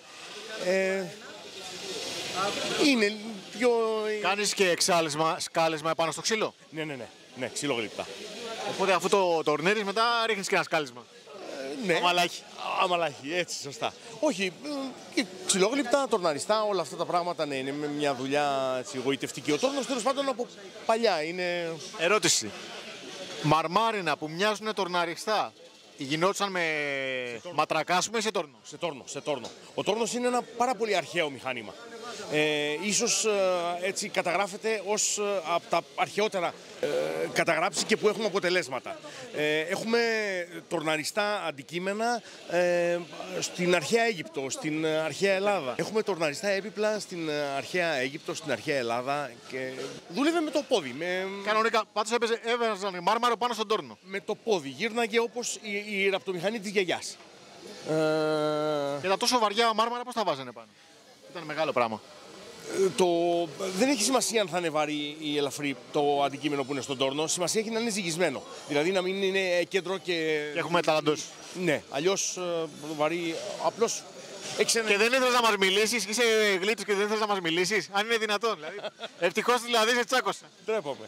Είναι πιο... Κάνεις και σκάλισμα επάνω στο ξύλο? Ναι, ξύλο γλυπτά. Οπότε αφού το τορνέρεις μετά ρίχνεις και ένα σκάλισμα. Ναι. Αμαλάχι. Αμαλάχι, έτσι, σωστά. Όχι, ξυλόγλυπτα, τορναριστά, όλα αυτά τα πράγματα ναι, είναι μια δουλειά έτσι, εγωιτευτική. Ο Τόρνος τέλος πάντων από παλιά είναι... Ερώτηση. Μαρμάρινα που μοιάζουν τορναριστά, γινόντουσαν με ματρακάσουμε ή σε Τόρνο? Σε Τόρνο. Ο Τόρνος είναι ένα πάρα πολύ αρχαίο μηχάνημα. Ίσως έτσι καταγράφεται ως από τα αρχαιότερα καταγράψει και που έχουμε αποτελέσματα. Έχουμε τορναριστά αντικείμενα στην αρχαία Αίγυπτο, στην αρχαία Ελλάδα. Έχουμε τορναριστά έπιπλα στην αρχαία Αίγυπτο, στην αρχαία Ελλάδα και δούλευε με το πόδι. Κανονικά, πάντως έβαζαν μάρμαρο πάνω στον Τόρνο. Με το πόδι, γύρναγε όπως η ραπτομηχανή της γιαγιάς. Και τα τόσο βαριά μάρμαρα πώς τα βάζανε πάνω? Ήταν μεγάλο πράγμα. Δεν έχει σημασία αν θα είναι βαρύ ή ελαφρύ το αντικείμενο που είναι στον Τόρνο. Σημασία έχει να είναι ζυγισμένο. Δηλαδή να μην είναι κέντρο και έχουμε ταλαντός. Ναι, αλλιώς βαρύ απλώς... Και δεν ήθελες να μας μιλήσεις, είσαι γλύτος και δεν ήθελες να μας μιλήσεις, αν είναι δυνατόν. Δηλαδή. Ευτυχώς δηλαδή σε τσάκωσα. Ντρέπομαι.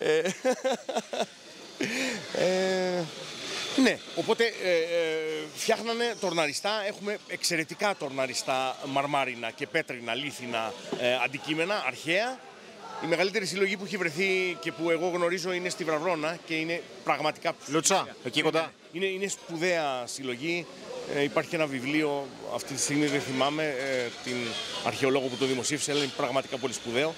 Ναι, οπότε φτιάχνανε τορναριστά, έχουμε εξαιρετικά τορναριστά μαρμάρινα και πέτρινα, λίθινα αντικείμενα, αρχαία. Η μεγαλύτερη συλλογή που έχει βρεθεί και που εγώ γνωρίζω είναι στη Βραβρώνα και είναι πραγματικά... Λούτσα, εκεί κοντά. Είναι σπουδαία συλλογή. Υπάρχει ένα βιβλίο, αυτή τη στιγμή δεν θυμάμαι, την αρχαιολόγο που το δημοσίευσε, αλλά είναι πραγματικά πολύ σπουδαίο.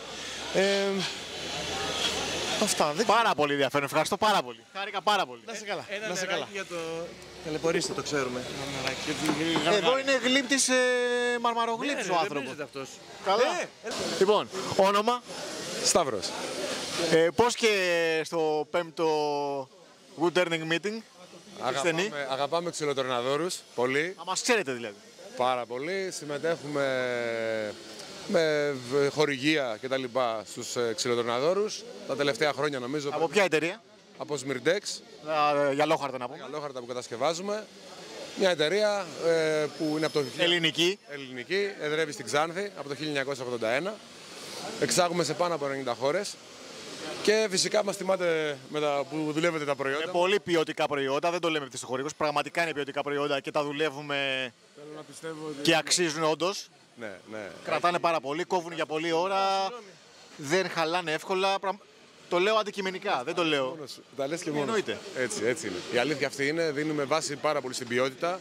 Αυτά, πάρα πολύ ενδιαφέρον, ευχαριστώ πάρα πολύ. Χάρηκα πάρα πολύ. Να σε καλά. Να σε καλά. Για το ταλαιπωρήστε, το ξέρουμε. Εδώ είναι γλύπτης, μαρμαρογλύπτης ο άνθρωπος. Αυτός. Καλά. Λοιπόν, όνομα? Σταύρος. Πώς και στο 5ο Good Earning Meeting? Αγαπάμε ξυλοτορναδόρους, πολύ. Μας ξέρετε δηλαδή? Πάρα πολύ. Συμμετέχουμε με χορηγία και τα λοιπά στους ξυλοτορναδόρους τα τελευταία χρόνια νομίζω. Από ποια εταιρεία? Από Smirdex. Γυαλόχαρτα να πούμε. Γυαλόχαρτα που κατασκευάζουμε. Μια εταιρεία που είναι από το... Ελληνική. Ελληνική, εδρεύει στην Ξάνθη από το 1981. Εξάγουμε σε πάνω από 90 χώρες. Και φυσικά μας τιμάτε που δουλεύετε τα προϊόντα. Με πολύ ποιοτικά προϊόντα, δεν το λέμε ευτυχώς. Πραγματικά είναι ποιοτικά προϊόντα και τα δουλεύουμε και αξίζουν όντως. Ναι. Κρατάνε πάρα πολύ, κόβουν για πολλή ώρα, δεν χαλάνε εύκολα. Το λέω αντικειμενικά, δεν το λέω. Τα λες και μόνος. Έτσι είναι. Η αλήθεια αυτή είναι, δίνουμε βάση πάρα πολύ στην ποιότητα.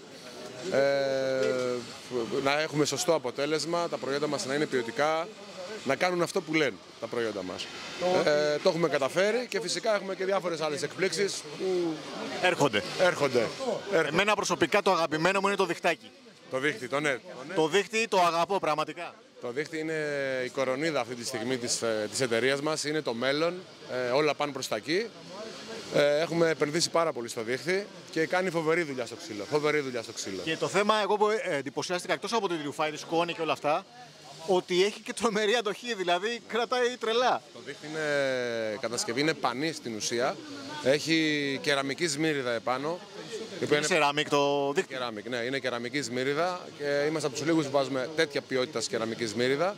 Να έχουμε σωστό αποτέλεσμα, τα προϊόντα μας να είναι ποιοτικά, να κάνουν αυτό που λένε τα προϊόντα μας. Το έχουμε καταφέρει και φυσικά έχουμε και διάφορες άλλες εκπλήξεις που έρχονται. Εμένα προσωπικά το αγαπημένο μου είναι το διχτάκι. Το δίχτυ, το net. Το δίχτυ το αγαπώ πραγματικά. Το δίχτυ είναι η κορονίδα αυτή τη στιγμή της εταιρείας μας, είναι το μέλλον, όλα πάνε προς τα εκεί. Έχουμε επενδύσει πάρα πολύ στο δίχτυ και κάνει φοβερή δουλειά στο ξύλο. Και το θέμα, εγώ που εντυπωσιάστηκα εκτός από τη ρουφάη, τη σκόνη και όλα αυτά, ότι έχει και τρομερή αντοχή, δηλαδή κρατάει τρελά. Το δίχτυ είναι κατασκευή, είναι πανί στην ουσία. Έχει κεραμική σμύριδα επάνω. Είναι σεράμικ το δίχτυ. Ναι, είναι κεραμική σμύριδα και είμαστε από τους λίγους που βάζουμε τέτοια ποιότητα κεραμική σμύριδα.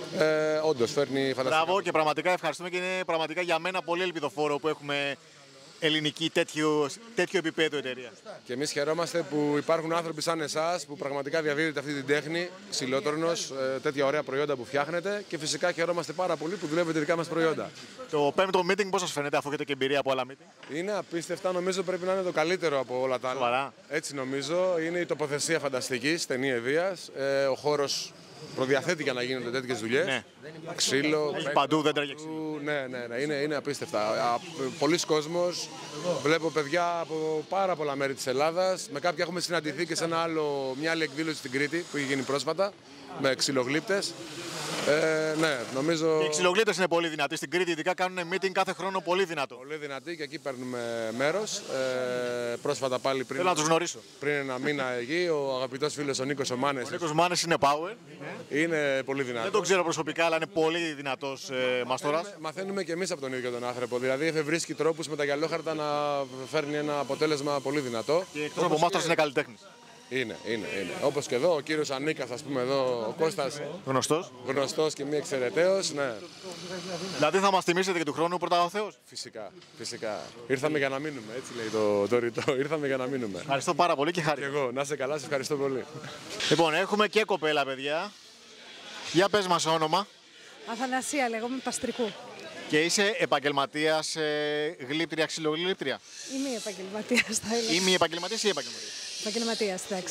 Όντως φέρνει φανταστικά. Μπράβο και πραγματικά ευχαριστούμε και είναι πραγματικά για μένα πολύ ελπιδοφόρο που έχουμε ελληνική τέτοιο επίπεδο εταιρεία. Και εμείς χαιρόμαστε που υπάρχουν άνθρωποι σαν εσάς που πραγματικά διαδίδετε αυτή την τέχνη, ξυλότορνος, τέτοια ωραία προϊόντα που φτιάχνετε και φυσικά χαιρόμαστε πάρα πολύ που δουλεύετε δικά μας προϊόντα. Το 5ο meeting πώς σας φαίνεται, αφού έχετε και εμπειρία από άλλα meeting? Είναι απίστευτα, νομίζω πρέπει να είναι το καλύτερο από όλα τα άλλα. Σοβαρά. Έτσι νομίζω, είναι η τοποθεσία φανταστική, στενή ευβίας, ο χώρος προδιαθέτει για να γίνονται τέτοιες δουλειές. Ναι. Ξύλο. Έχει παντού δέντρα και ξύλο. Ναι, είναι απίστευτα. Πολλοί κόσμος, βλέπω παιδιά από πάρα πολλά μέρη της Ελλάδας. Με κάποια έχουμε συναντηθεί και σε μια άλλη εκδήλωση στην Κρήτη που έχει γίνει πρόσφατα με ξυλογλύπτες. Ναι, νομίζω. Οι ξυλογλύπτες είναι πολύ δυνατοί. Στην Κρήτη, ειδικά κάνουν meeting κάθε χρόνο πολύ δυνατό. Πολύ δυνατοί και εκεί παίρνουμε μέρος. Πρόσφατα πάλι πριν. Θέλω να τους γνωρίσω. Πριν ένα μήνα εκεί, ο αγαπητός φίλος ο Νίκος ο Μάνες. Ο Νίκος Μάνες είναι power. Είναι πολύ δυνατός. Δεν τον ξέρω προσωπικά, αλλά είναι πολύ δυνατός μαστοράς. Μαθαίνουμε και εμείς από τον ίδιο τον άνθρωπο. Δηλαδή, εφευρίσκει τρόπους με τα γυαλόχαρτα να φέρνει ένα αποτέλεσμα πολύ δυνατό. Και εκτός από μάστορας είναι καλλιτέχνης. Είναι. Όπως και εδώ, ο κύριος Ανίκας, ας πούμε εδώ, ο Κώστας. Γνωστός και μη εξαιρεταίος, ναι. Δηλαδή θα μας τιμήσετε και του χρόνου πρώτα ο Θεός. Φυσικά. Ήρθαμε για να μείνουμε, έτσι λέει το ρητό. Ήρθαμε για να μείνουμε. Ευχαριστώ πάρα πολύ και χάρη. Και εγώ, να είσαι καλά, σε ευχαριστώ πολύ. Λοιπόν, έχουμε και κοπέλα, παιδιά. Για πες μας όνομα. Αθανασία, λέγομαι, Παστρικού. Και είσαι επαγγελματίας γλύπτρια, ξυλογλύπτρια. Είμαι επαγγελματίας, θα έλεγα. Είμαι επαγγελματίας ή επαγγελματίας? Επαγγελματίας, εντάξει.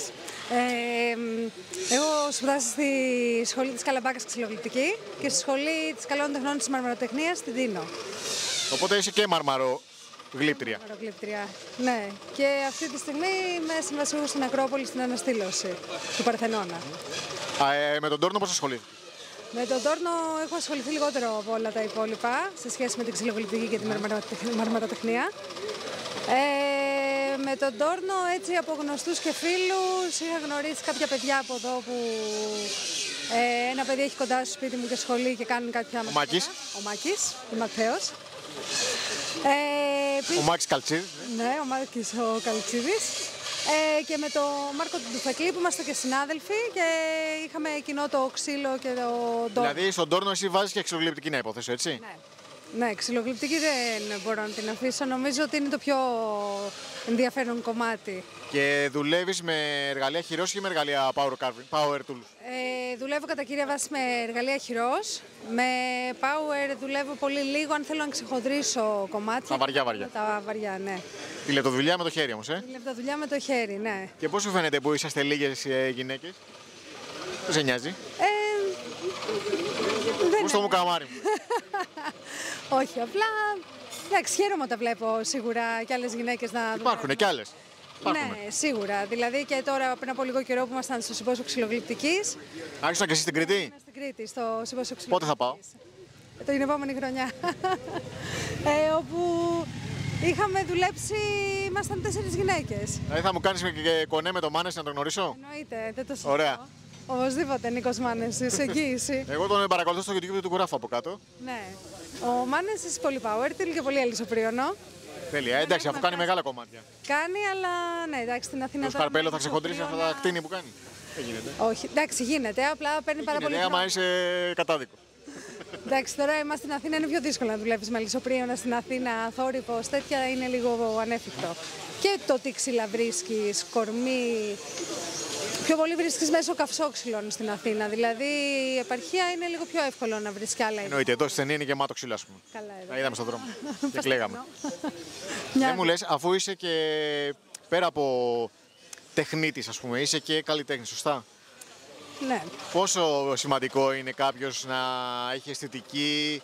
Εγώ σπουδάσα στη σχολή της Καλαμπάκας ξυλογλυπτική και στη σχολή της Καλών Τεχνών της Μαρμαροτεχνίας στην Τίνο. Οπότε είσαι και μαρμαρογλύπτρια. Μαρμαρογλύπτρια, ναι. Και αυτή τη στιγμή είμαι συμβασιούχος στην Ακρόπολη στην αναστήλωση του Παρθενώνα. Με τον Τόρνο πώς ασχολείσαι? Με τον Τόρνο έχω ασχοληθεί λιγότερο από όλα τα υπόλοιπα σε σχέση με την ξυλογλυπτική και τη μαρμαροτεχνία. Με τον Τόρνο, έτσι από γνωστούς και φίλους, είχα γνωρίσει κάποια παιδιά από εδώ που ένα παιδί έχει κοντά στο σπίτι μου και σχολή και κάνουν κάποια μαθήματα. Ο Μάκης, ο Ματθαίος. Ο Μάκης Καλτσίδης. Ναι, ο Μάκης ο Καλτσίδης. Και με τον Μάρκο Τουφεκλή που είμαστε και συνάδελφοι και είχαμε κοινό το ξύλο και το Τόρνο. Δηλαδή στον Τόρνο εσύ βάζεις και ξυλογλυπτική να υποθέσω, έτσι? Ναι, ξυλογλυπτική δεν μπορώ να την αφήσω. Νομίζω ότι είναι το πιο ενδιαφέρον κομμάτι. Και δουλεύεις με εργαλεία χειρός ή με εργαλεία power tools? Δουλεύω κατά κύρια βάση με εργαλεία χειρός. Με power δουλεύω πολύ λίγο αν θέλω να ξεχωδρήσω κομμάτια. Τα βαριά. Τα βαριά, ναι. Τη λεπτοδουλειά με το χέρι όμως, Τη λεπτοδουλειά με το χέρι, ναι. Και πώς σου φαίνεται που είσαστε λίγες γυναίκες? Πώς σε νοιάζει? Πού στο μου καμάρι μου? Όχι, απλά εντάξει, χαίρομαι όταν βλέπω σίγουρα και άλλες γυναίκες να δουλεύουν. Υπάρχουν κι άλλες. Ναι, σίγουρα. Δηλαδή και τώρα πριν από λίγο καιρό που ήμασταν στο Συμπόσιο Ξυλογλυπτικής. Άρχισαν και εσύ στην Κρήτη? Στην Κρήτη, στο Συμπόσιο Ξυλογλυπτικής. Πότε θα πάω? Την επόμενη χρονιά. Όπου είχαμε δουλέψει, ήμασταν 4 γυναίκες. Δηλαδή θα μου κάνεις και κονέ με το Μάνες να τον γνωρίσω? Εννοείται, δεν το συζητώ. Ωραία. Οπωσδήποτε, Νίκος Μάνες, σε εγγύηση. Εγώ τον παρακολουθώ στο YouTube του γράφω από κάτω. Ναι. Ο Μάνες είσαι πολύ power και πολύ αλυσοπρίωνο. Τέλεια, εντάξει, αφού κάνει μεγάλα κομμάτια. Κάνει, αλλά ναι, εντάξει, στην Αθήνα. Το Σκαρπέλο θα ξεχοντρήσει αυτά τα κτίνη που κάνει? Δεν γίνεται. Όχι, εντάξει, γίνεται, απλά παίρνει πάρα πολύ χρόνο. Άμα είσαι κατάδικο. Εντάξει, τώρα είμαστε στην Αθήνα, είναι πιο δύσκολο να δουλεύει με αλυσοπρίωνα στην Αθήνα, θόρυβος, τέτοια είναι λίγο ανέφικτο. Και το τι ξύλα βρίσκεις, κορμί. Πιο πολύ βρίσκεις μέσω καυσόξυλων στην Αθήνα. Δηλαδή η επαρχία είναι λίγο πιο εύκολο να βρεις κι άλλα. Εννοείται, εδώ στη στενή είναι γεμάτο ξύλο, ας πούμε. Καλά, εδώ. Τα είδαμε στον δρόμο. Και κλαίγαμε. Δεν μου λες, αφού είσαι και πέρα από τεχνίτης, ας πούμε, είσαι και καλλιτέχνης, σωστά? Ναι. Πόσο σημαντικό είναι κάποιος να έχει αισθητική,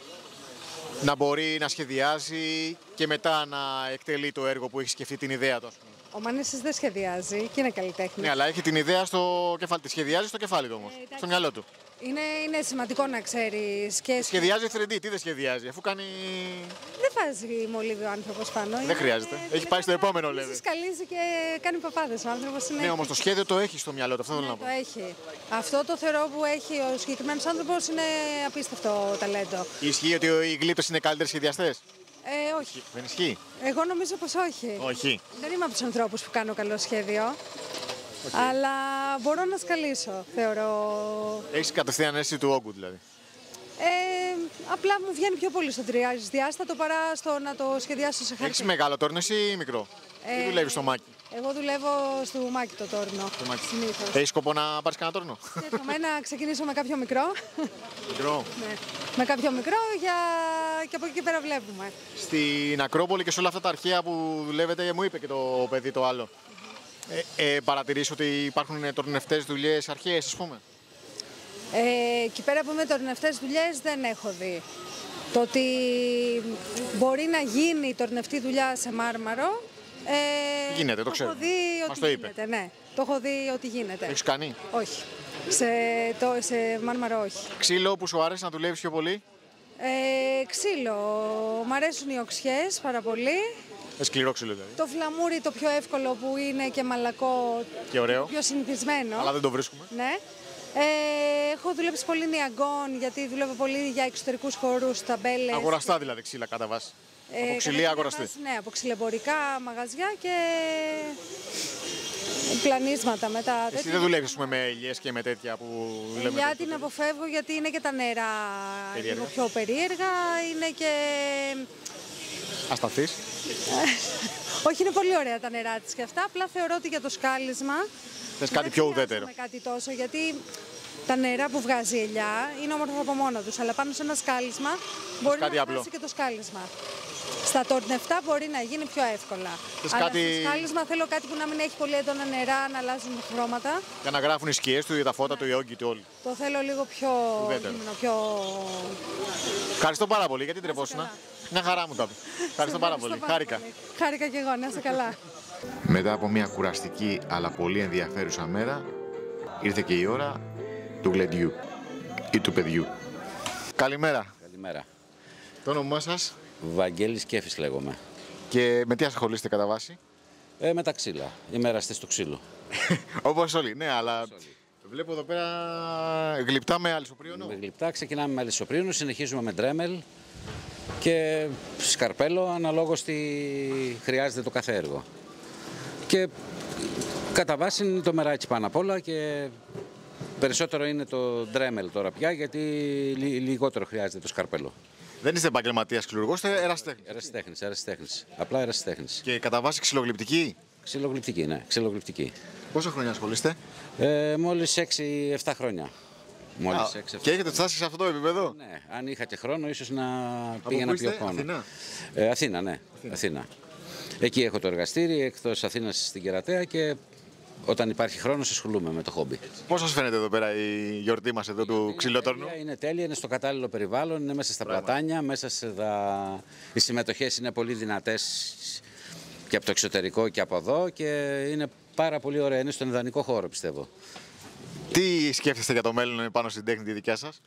να μπορεί να σχεδιάζει και μετά να εκτελεί το έργο που έχει σκεφτεί, την ιδέα του, ας πούμε? Ο Μάνης δεν σχεδιάζει και είναι καλλιτέχνης. Ναι, αλλά έχει την ιδέα στο κεφάλι. Τη σχεδιάζει στο κεφάλι του όμως, στο μυαλό του. Είναι σημαντικό να ξέρεις. Και σχεδιάζει 3D, τι δεν σχεδιάζει, αφού κάνει. Δεν βάζει μολύβι ο άνθρωπος πάνω. Δεν χρειάζεται. Έχει πάει στο επόμενο level. Σκαλίζει και κάνει παπάδες ο άνθρωπος. Ναι, όμως το σχέδιο το έχει στο μυαλό του, αυτό θέλω να πω. Το έχει. Αυτό το θεωρώ που έχει ο συγκεκριμένος άνθρωπος είναι απίστευτο ταλέντο. Ισχύει ότι οι γλύπτες είναι καλύτεροι σχεδιαστές? Όχι. Δεν ισχύει. Εγώ νομίζω πως όχι. Όχι. Δεν είμαι από τους ανθρώπους που κάνω καλό σχέδιο. Αλλά μπορώ να σκαλίσω, θεωρώ. Έχεις κατευθείαν αίσθηση του όγκου, δηλαδή. απλά μου βγαίνει πιο πολύ στο τρισδιάστατο παρά στο να το σχεδιάσω σε χαρτί. Έχεις μεγάλο τόρνο ή μικρό? Ή δουλεύεις στο μάκι? Εγώ δουλεύω στο μάκι το τόρνο. Συνήθως. Έχεις σκοπό να πάρεις κανένα τόρνο? Σκέφτομαι να ξεκινήσω με κάποιο μικρό. Μικρό. Ναι. Με κάποιο μικρό και από εκεί και πέρα βλέπουμε. Στην Ακρόπολη και σε όλα αυτά τα αρχαία που δουλεύετε, μου είπε και το παιδί το άλλο. Παρατηρείς ότι υπάρχουν τορνευτές δουλειές αρχαίες, ας πούμε? Εκεί πέρα που είμαι τορνευτές δουλειές δεν έχω δει. Το ότι μπορεί να γίνει τορνευτή δουλειά σε μάρμαρο. Γίνεται, το ξέρω. Έχω δει Μας ότι το είπε. γίνεται, ναι. Το έχω δει ότι γίνεται. Έχεις κάνει? Όχι. Σε μάρμαρο όχι. Ξύλο που σου άρεσε να δουλεύεις πιο πολύ? Ξύλο. Μ' αρέσουν οι οξιές πάρα πολύ. Σκληρό ξύλο δηλαδή. Το φλαμούρι το πιο εύκολο που είναι και μαλακό. Και ωραίο. Το πιο συνηθισμένο. Αλλά δεν το βρίσκουμε. Ναι. Έχω δουλέψει πολύ νιαγκών γιατί δουλεύω πολύ για εξωτερικούς χώρους, ταμπέλες. Αγοραστά δηλαδή ξύλα κατά βάση. Από ξυλία αγοραστή. Ναι, από ξυλεμπορικά μαγαζιά και πλανίσματα μετά. Εσύ δεν δουλεύεις με ελιές και με τέτοια που λέμε? Για την αποφεύγω γιατί είναι και τα νερά λίγο πιο περίεργα, είναι και... Ασταθείς. Όχι, είναι πολύ ωραία τα νερά της και αυτά, απλά θεωρώ ότι για το σκάλισμα... Θες κάτι πιο ουδέτερο. Κάτι τόσο, γιατί τα νερά που βγάζει η ελιά είναι όμορφα από μόνο τους, αλλά πάνω σε ένα σκάλισμα μπορεί να βγάζει και το σκάλισμα. Στα τορνευτά μπορεί να γίνει πιο εύκολα. Αλλά στο σκάλισμα θέλω κάτι που να μην έχει πολύ έντονα νερά, να αλλάζουν χρώματα. Για να γράφουν οι σκιές του, τα φώτα του, οι όγκοι του όλοι. Το θέλω λίγο πιο... Ευχαριστώ πάρα πολύ, γιατί τρεπόσουνα. Μια χαρά μου τα πει. Ευχαριστώ πάρα πολύ. Χάρηκα. Χάρηκα και εγώ, να είσαι καλά. Μετά από μια κουραστική αλλά πολύ ενδιαφέρουσα μέρα, ήρθε και η ώρα του γλεντιού ή του παιδιού. Καλημέρα. Καλημέρα. Το όνομά σας? Βαγγέλης Κέφης λέγομαι. Και με τι ασχολείστε κατά βάση? Με τα ξύλα. Είμαι εραστής στο ξύλο. Όπως όλοι, ναι, αλλά βλέπω εδώ πέρα γλυπτά με αλυσοπρίωνο. Με γλυπτά ξεκινάμε με αλυσοπρίωνο, συνεχίζουμε με ντρέμελ και σκαρπέλο αναλόγως τι χρειάζεται το κάθε έργο. Και κατά βάση είναι το μεράκι πάνω απ' όλα και περισσότερο είναι το ντρέμελ τώρα πια γιατί λιγότερο χρειάζεται το σκαρπέλο. Δεν είστε επαγγελματίας ξυλουργός, είστε ερασιτέχνης. Ερασιτέχνης. Απλά ερασιτέχνης. Και κατά βάση ξυλογλυπτική? Ξυλογλυπτική, ναι. Ξυλογλυπτική. Πόσα χρόνια ασχολείστε? Μόλις 6-7 χρόνια. Και έχετε φτάσει σε αυτό το επίπεδο? Ναι, αν είχα και χρόνο ίσως να πήγαινα πιο πάνω. Αθηνά? Αθήνα, ναι. Αθήνα. Εκεί έχω το εργαστήρι, εκτός Αθήνας στην Κερατέα και όταν υπάρχει χρόνος ασχολούμαι με το χόμπι. Πώς σας φαίνεται εδώ πέρα η γιορτή μας εδώ του ξυλότορνου? Είναι τέλεια, είναι στο κατάλληλο περιβάλλον, είναι μέσα στα πλατάνια, μέσα οι συμμετοχές είναι πολύ δυνατές και από το εξωτερικό και από εδώ και είναι πάρα πολύ ωραία, είναι στον ιδανικό χώρο πιστεύω. Τι σκέφτεστε για το μέλλον πάνω στην τέχνη τη δικιά σας?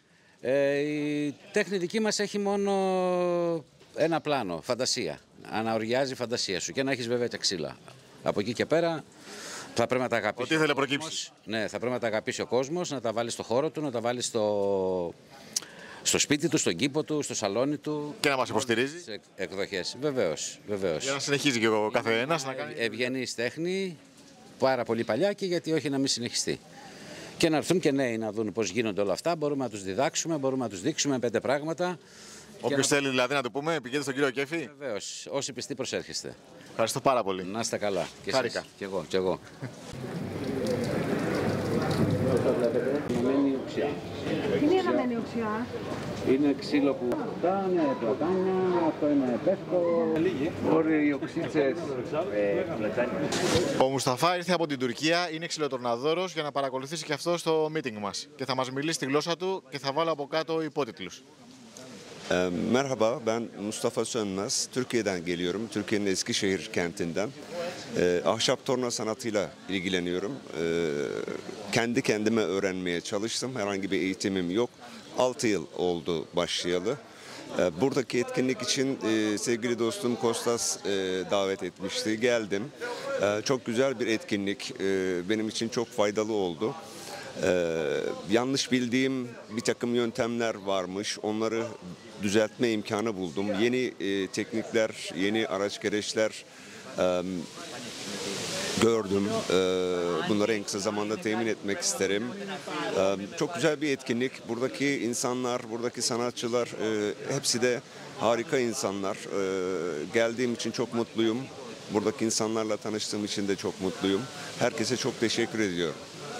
Η τέχνη δική μας έχει μόνο ένα πλάνο, φαντασία. Αναοριάζει η φαντασία σου και να έχεις βέβαια και ξύλα. Από εκεί και πέρα θα πρέπει να τα αγαπήσει. Ό,τι ήθελε προκύψει. Ναι, θα πρέπει να τα αγαπήσει ο κόσμος, να τα βάλει στο χώρο του, να τα βάλει στο σπίτι του, στον κήπο του, στο σαλόνι του. Και να μας υποστηρίζει. Σε εκδοχές. Βεβαίως, βεβαίως. Για να συνεχίζει και ο κάθε ένας να κάνει. Ευγενής τέχνη, πάρα πολύ παλιά και γιατί όχι να μην συνεχιστεί. Και να έρθουν και νέοι να δουν πώς γίνονται όλα αυτά. Μπορούμε να τους διδάξουμε, μπορούμε να τους δείξουμε 5 πράγματα. Όποιος θέλει δηλαδή να το πούμε, πηγαίνετε στον κύριο Κέφη. Βεβαίως, όσοι πιστοί προσέρχεστε. Ευχαριστώ πάρα πολύ. Να είστε καλά. Και χάρηκα. Κι εγώ, κι εγώ. Τι είναι η αναμένη οξιά? Είναι ξύλο που είναι πλατάνια, αυτό είναι πεύκο. Μπορεί οι οξύτσες πλατάνια. Ο Μουσταφά ήρθε από την Τουρκία, είναι ξυλοτορναδόρος για να παρακολουθήσει και αυτό στο meeting μας. Και θα μας μιλήσει τη γλώσσα του και θα βάλω από κάτω υπότιτλους. Merhaba, ben Mustafa Sönmez. Türkiye'den geliyorum. Türkiye'nin Eskişehir kentinden. Ahşap torna sanatıyla ilgileniyorum. Kendi kendime öğrenmeye çalıştım. Herhangi bir eğitimim yok. 6 yıl oldu başlayalı. Buradaki etkinlik için sevgili dostum Kostas davet etmişti. Geldim. Çok güzel bir etkinlik. Benim için çok faydalı oldu. Yanlış bildiğim bir takım yöntemler varmış. Onları düzeltme imkanı buldum. Yeni teknikler, yeni araç gereçler gördüm. Bunları en kısa zamanda temin etmek isterim. Çok güzel bir etkinlik. Buradaki insanlar, buradaki sanatçılar hepsi de harika insanlar. Geldiğim için çok mutluyum. Buradaki insanlarla tanıştığım için de çok mutluyum. Herkese çok teşekkür ediyorum.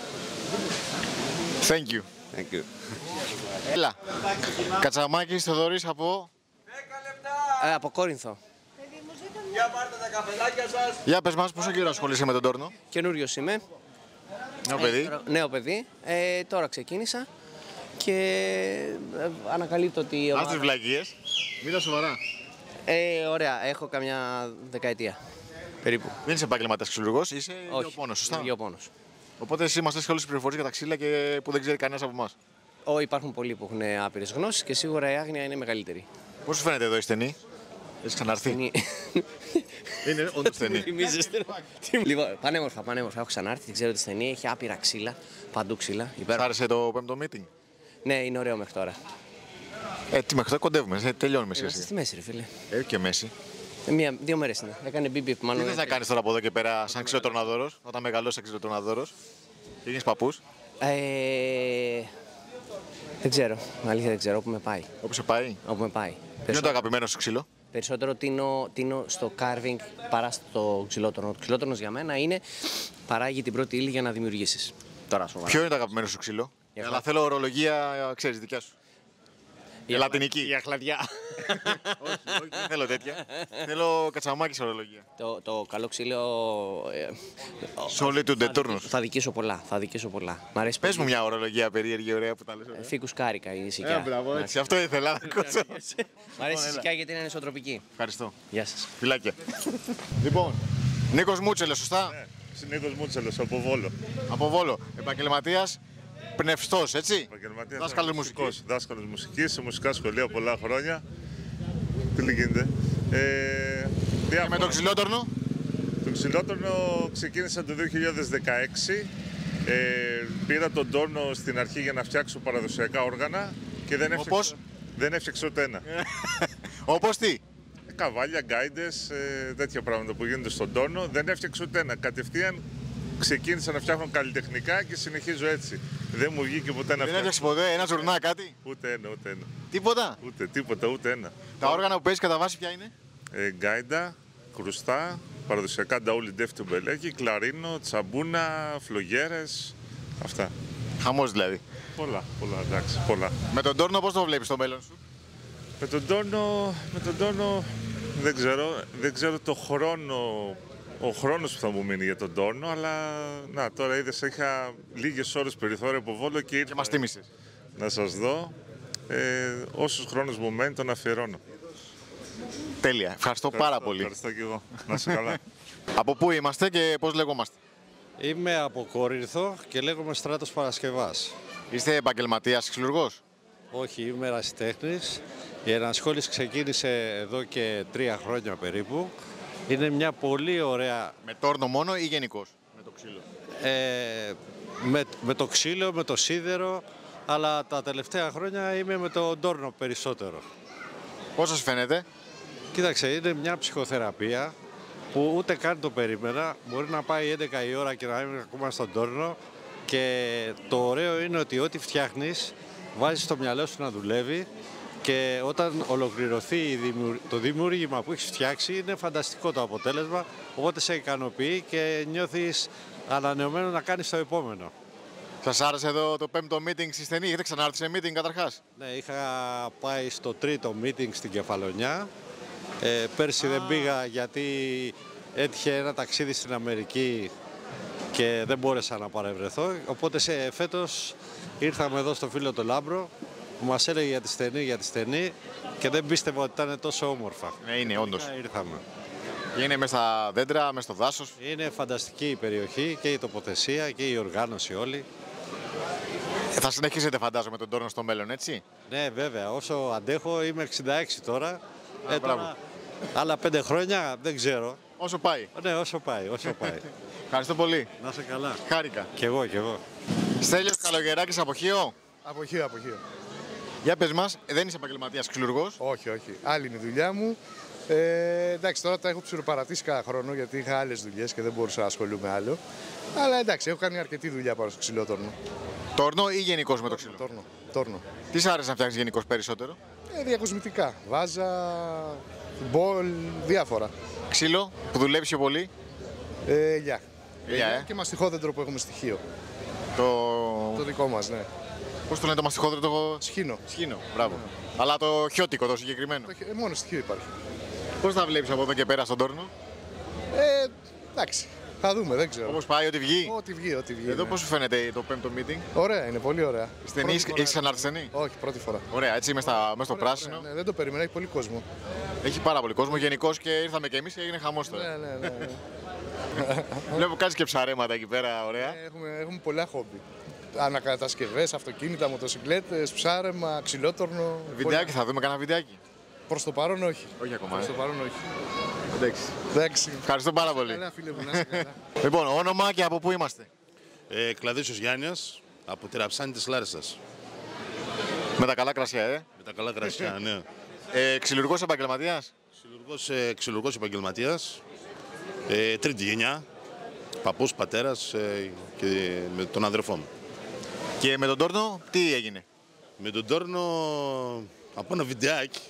Thank you. Thank you. Έλα. Κατσαμάκης Θοδωρής από... Από Κόρινθο. Για πάρτε τα καφεδάκια σας. Για πες μας, πόσο καιρό ασχολείσαι με τον τόρνο? Καινούριος είμαι. Νέο παιδί. Νέο παιδί. Τώρα ξεκίνησα και ανακαλύπτω ότι... Ας τις βλαγίες. Μίλα σοβαρά. Ωραία, έχω καμιά δεκαετία περίπου. Δεν είσαι επαγγελματίας ξυλουργός, είσαι γεωπόνος, σωστά? Γεωπόνος. Οπότε εσύ μας έχεις όλες τις πληροφορίες για τα ξύλα και που δεν ξέρει κανένας από εμάς. Υπάρχουν πολλοί που έχουν άπειρες γνώσεις και σίγουρα η άγνοια είναι μεγαλύτερη. Πώς σου φαίνεται εδώ η στενή? Έχεις ξαναρθεί? Είναι όντως στενή. Λοιπόν, πανέμορφα. Έχω ξανάρθει, ξέρω ότι στενή, έχει άπειρα ξύλα, παντού ξύλα. Σ' άρεσε το πέμπτο meeting? Ναι, είναι ωραίο μέχρι τώρα. Τι μέχρι τώρα κοντεύουμε, τελειώνουμε σιγά σιγά. Στη μέση, ρε φίλε. Και μέση. 2 μέρες είναι. Έκανε μπιπ μάλλον. Τι θες να κάνεις τώρα από εδώ και πέρα σαν ξυλοτορναδόρος, όταν μεγαλώσεις σαν ξυλοτορναδόρος και γίνεις παππούς? Δεν ξέρω. Αλήθεια δεν ξέρω. Όπου με πάει. Όπου σε πάει? Όπου με πάει. Ποιο είναι το αγαπημένο σου ξύλο? Περισσότερο τίνω στο carving παρά στο ξυλότορνο. Το ξυλότορνος για μένα παράγει την πρώτη ήλη για να δημιουργήσεις. Τώρα σοβαρά. Ποιο είναι το αγαπημένο σου ξύλο? Αλλά θέλω ορολογία, ξέρεις, δικιά σου. Η λατινική. Η αχλαδιά. όχι, δεν θέλω τέτοια. Θέλω κατσαμάκι ορολογία. Το καλό ξύλο. Solitude Eternus. Θα δικήσω πολλά. Μ' αρέσει. Πες μου μια ορολογία περίεργη, ωραία που τα λες. Φίκους κάρικα είναι η σικιά. Μπράβο, έτσι. Αυτό ήθελα να ακούσω. Μ' αρέσει η σικιά γιατί είναι ισοτροπική. Ευχαριστώ. Γεια σας. Φιλάκια. Λοιπόν, Νίκος Μούτσελος, σωστά? Ναι, Νίκος Μούτσελος, από Βόλο. Από Βόλο. Επαγγελματίας. Πνευστός, έτσι. Δάσκαλος μουσικής. Δάσκαλος μουσικής σε μουσικά σχολεία πολλά χρόνια. Τι γίνεται. Και με το ξυλότορνο? Το ξυλότορνο ξεκίνησα το 2016. Πήρα τον τόρνο στην αρχή για να φτιάξω παραδοσιακά όργανα και δεν έφτιαξα ούτε ένα. Όπως τι? Καβάλια, γκάιντες, τέτοια πράγματα που γίνονται στον τόρνο. Δεν έφτιαξα ούτε ένα. Κατευθείαν ξεκίνησα να φτιάχνω καλλιτεχνικά και συνεχίζω έτσι. Δεν μου βγήκε ποτέ να φτιάξω. Δεν έφτιαξε ποτέ ένα ζουρνά, κάτι? Ούτε ένα. Τίποτα? Ούτε ένα. Τα όργανα που παίζεις κατά βάση ποια είναι? Γκάιντα, κρουστά, παραδοσιακά νταούλι ντέφτιο μπελέκι, κλαρίνο, τσαμπούνα, φλογέρες, αυτά. Χαμός δηλαδή. Πολλά, εντάξει, πολλά. Με τον τόρνο πώς το βλέπεις στο μέλλον σου? Με τον τόρνο δεν ξέρω το χρόνο. Ο χρόνος που θα μου μείνει για τον τόρνο, αλλά να, τώρα είδες, είχα λίγες ώρες περιθώριο από Βόλο και ήρθα μας τίμησες. Να σας δω. Όσους χρόνους μου μένει τον αφιερώνω. Τέλεια. Ευχαριστώ πάρα πολύ. Ευχαριστώ και εγώ. Να είσαι καλά. Από πού είμαστε και πώς λεγόμαστε? Είμαι από Κόρινθο και λέγομαι Στράτος Παρασκευάς. Είστε επαγγελματίας ξυλουργός? Όχι, είμαι ερασιτέχνης. Η ενασχόληση ξεκίνησε εδώ και 3 χρόνια περίπου. Είναι μια πολύ ωραία... Με τόρνο μόνο ή γενικώς? Με το ξύλο? Με το ξύλο, με το σίδερο, αλλά τα τελευταία χρόνια είμαι με το τόρνο περισσότερο. Πώς σας φαίνεται? Κοίταξε, είναι μια ψυχοθεραπεία που ούτε καν το περίμενα. Μπορεί να πάει 11 η ώρα και να είμαι ακόμα στον τόρνο και το ωραίο είναι ότι ό,τι φτιάχνεις βάζεις το μυαλό σου να δουλεύει και όταν ολοκληρωθεί το δημιούργημα που έχεις φτιάξει είναι φανταστικό το αποτέλεσμα, οπότε σε ικανοποιεί και νιώθεις ανανεωμένο να κάνεις το επόμενο. Σας άρεσε εδώ το 5ο meeting στη Στενή? Έχετε ξανάρθει σε meeting καταρχάς? Ναι, είχα πάει στο 3ο meeting στην Κεφαλονιά. Πέρσι δεν πήγα γιατί έτυχε ένα ταξίδι στην Αμερική και δεν μπόρεσα να παρευρεθώ. Οπότε φέτος ήρθαμε εδώ στο φίλο το Λάμπρο που μας έλεγε για τη Στενή και δεν πίστευα ότι ήταν τόσο όμορφα. Ναι, είναι όντως. Ήρθαμε. Είναι μέσα στα δέντρα, μέσα στο δάσος. Είναι φανταστική η περιοχή και η τοποθεσία και η οργάνωση όλη. Θα συνεχίσετε φαντάζομαι τον τόρνο στο μέλλον, έτσι? Ναι, βέβαια. Όσο αντέχω, είμαι 66 τώρα. Τώρα άλλα 5 χρόνια δεν ξέρω. Όσο πάει. Ναι, όσο πάει. Ευχαριστώ πολύ. Να είσαι καλά. Χάρηκα. Κι εγώ. Στέλιος Καλογεράκης από Χίο. Από Χίο. Για πες μας, δεν είσαι επαγγελματίας ξυλουργός? Όχι, όχι. Άλλη είναι η δουλειά μου. Εντάξει, τώρα τα έχω ψιλοπαρατήσει cada χρόνο γιατί είχα άλλες δουλειές και δεν μπορούσα να ασχολούμαι άλλο. Αλλά εντάξει, έχω κάνει αρκετή δουλειά πάνω στο ξυλότορνο. Τόρνο ή γενικώς με το ξύλο? Τόρνο. Τι σ' άρεσε να φτιάξεις γενικώς περισσότερο? Διακοσμητικά. Βάζα, μπολ, διάφορα. Ξύλο που δουλεύεις πιο πολύ? Ελιά. Και μαστιχόδεντρο που έχουμε στοιχείο. Το δικό μας, ναι. Πώς το λένε το μαστιχόδεντρο? Σχήνο. Σχήνο, μπράβο. Αλλά το χιώτικο, το συγκεκριμένο. Μόνο στοιχείο υπάρχει. Πώς θα βλέπεις από εδώ και πέρα στον Τόρνο? Εντάξει. Θα δούμε, δεν ξέρω. Όπως πάει, ό,τι βγει. Ό,τι βγει, ό,τι βγει. Εδώ ναι. πώς σου φαίνεται το 5ο meeting? Ωραία, είναι πολύ ωραία. Στενή, έχεις ξανάρθει στενή? Όχι, πρώτη φορά. Ωραία, έτσι μέσα στο πράσινο. Ωραία, ναι, δεν το περίμενα, έχει πολύ κόσμο. Έχει πάρα πολύ κόσμο γενικώς και ήρθαμε και εμείς και έγινε χαμός τώρα. Ναι. Βλέπω κάνεις και ψαρέματα εκεί πέρα, ωραία. Έχουμε πολλά χόμπι. Ανακατασκευές, αυτοκίνητα, μοτοσυκλέτες, ψάρεμα, ξυλότορνο. Βιντεάκι, θα δούμε κανένα βιντεάκι? Προς το παρόν όχι. Όχι ακόμα. Προς το παρόν όχι. Εντάξει. Ευχαριστώ πάρα πολύ. Καλά, φίλε μου, να είσαι καλά. Λοιπόν, όνομα και από πού είμαστε? Κλαδίσιος Γιάννης, από τη Ραψάνη της Λάρισσας. Με τα καλά κρασιά, Με τα καλά κρασιά, ναι. Ξυλουργός επαγγελματίας? Ξυλουργός επαγγελματίας. Τρίτη γενιά. Παππούς, πατέρας και με τον αδερφό μου. Και με τον Τόρνο τι έγινε? Με τον Τόρνο από ένα βιντεάκι.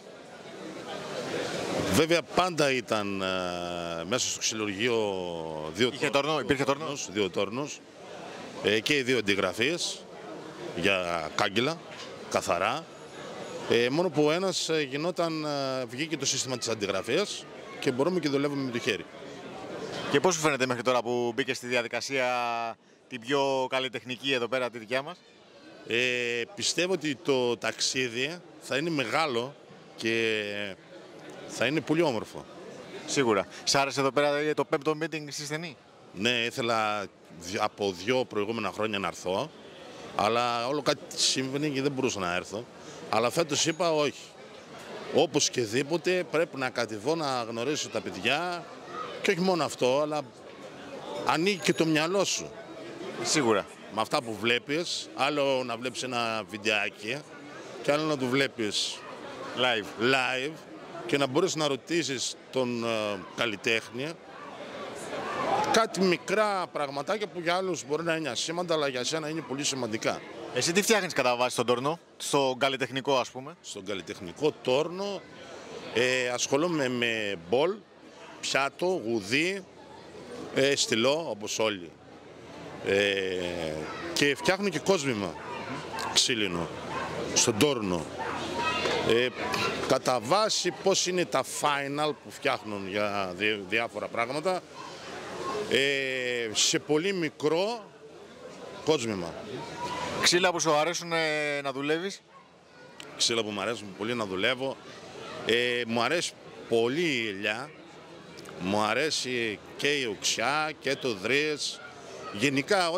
Βέβαια πάντα ήταν μέσα στο ξυλουργείο υπήρχε δύο τόρνους και οι δύο αντιγραφίες για κάγκελα, καθαρά. Μόνο που ο ένας βγήκε το σύστημα της αντιγραφίας και μπορούμε και δουλεύουμε με το χέρι. Και πώς σου φαίνεται μέχρι τώρα που μπήκε στη διαδικασία την πιο καλλιτεχνική εδώ πέρα τη δικιά μας? Πιστεύω ότι το ταξίδι θα είναι μεγάλο και θα είναι πολύ όμορφο. Σίγουρα. Σ' άρεσε εδώ πέρα το 5ο meeting στη Στενή? Ναι, ήθελα από 2 προηγούμενα χρόνια να έρθω, αλλά όλο κάτι σύμβαινε και δεν μπορούσα να έρθω. Αλλά φέτος είπα όχι. Όπως και δίποτε πρέπει να κατεβώ να γνωρίσω τα παιδιά και όχι μόνο αυτό, αλλά ανοίγει και το μυαλό σου. Σίγουρα. Με αυτά που βλέπεις, άλλο να βλέπεις ένα βιντεάκι και άλλο να το βλέπεις live και να μπορείς να ρωτήσεις τον καλλιτέχνη κάτι μικρά πραγματάκια που για άλλους μπορεί να είναι ασήμαντα, αλλά για σένα είναι πολύ σημαντικά. Εσύ τι φτιάχνεις κατά βάση στον Τόρνο, στον καλλιτεχνικό ας πούμε? Στον καλλιτεχνικό Τόρνο ασχολούμαι με μπολ, πιάτο, γουδί, στυλό όπως όλοι. Και φτιάχνω και κόσμημα ξύλινο στον Τόρνο. Κατά βάση πώς είναι τα final που φτιάχνουν για διάφορα πράγματα, σε πολύ μικρό κόσμημα. Ξύλα που σου αρέσουν να δουλεύεις? Ξύλα που μου αρέσουν πολύ να δουλεύω, μου αρέσει πολύ η ελιά, μου αρέσει και η οξιά και το δρύς. Γενικά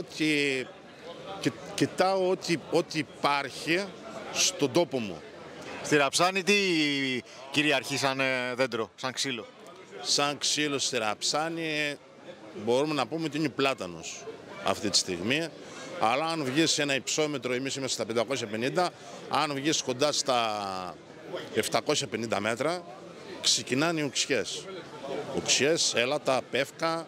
κοιτάω ό,τι υπάρχει στον τόπο μου. Στη Ραψάνη τι κυριαρχεί σαν δέντρο, σαν ξύλο? Σαν ξύλο στη Ραψάνη μπορούμε να πούμε ότι είναι πλάτανος αυτή τη στιγμή. Αλλά αν βγεις σε ένα υψόμετρο, εμείς είμαστε στα 550, αν βγεις κοντά στα 750 μέτρα, ξεκινάνε οι οξιές. Οξιές, έλατα, πεύκα,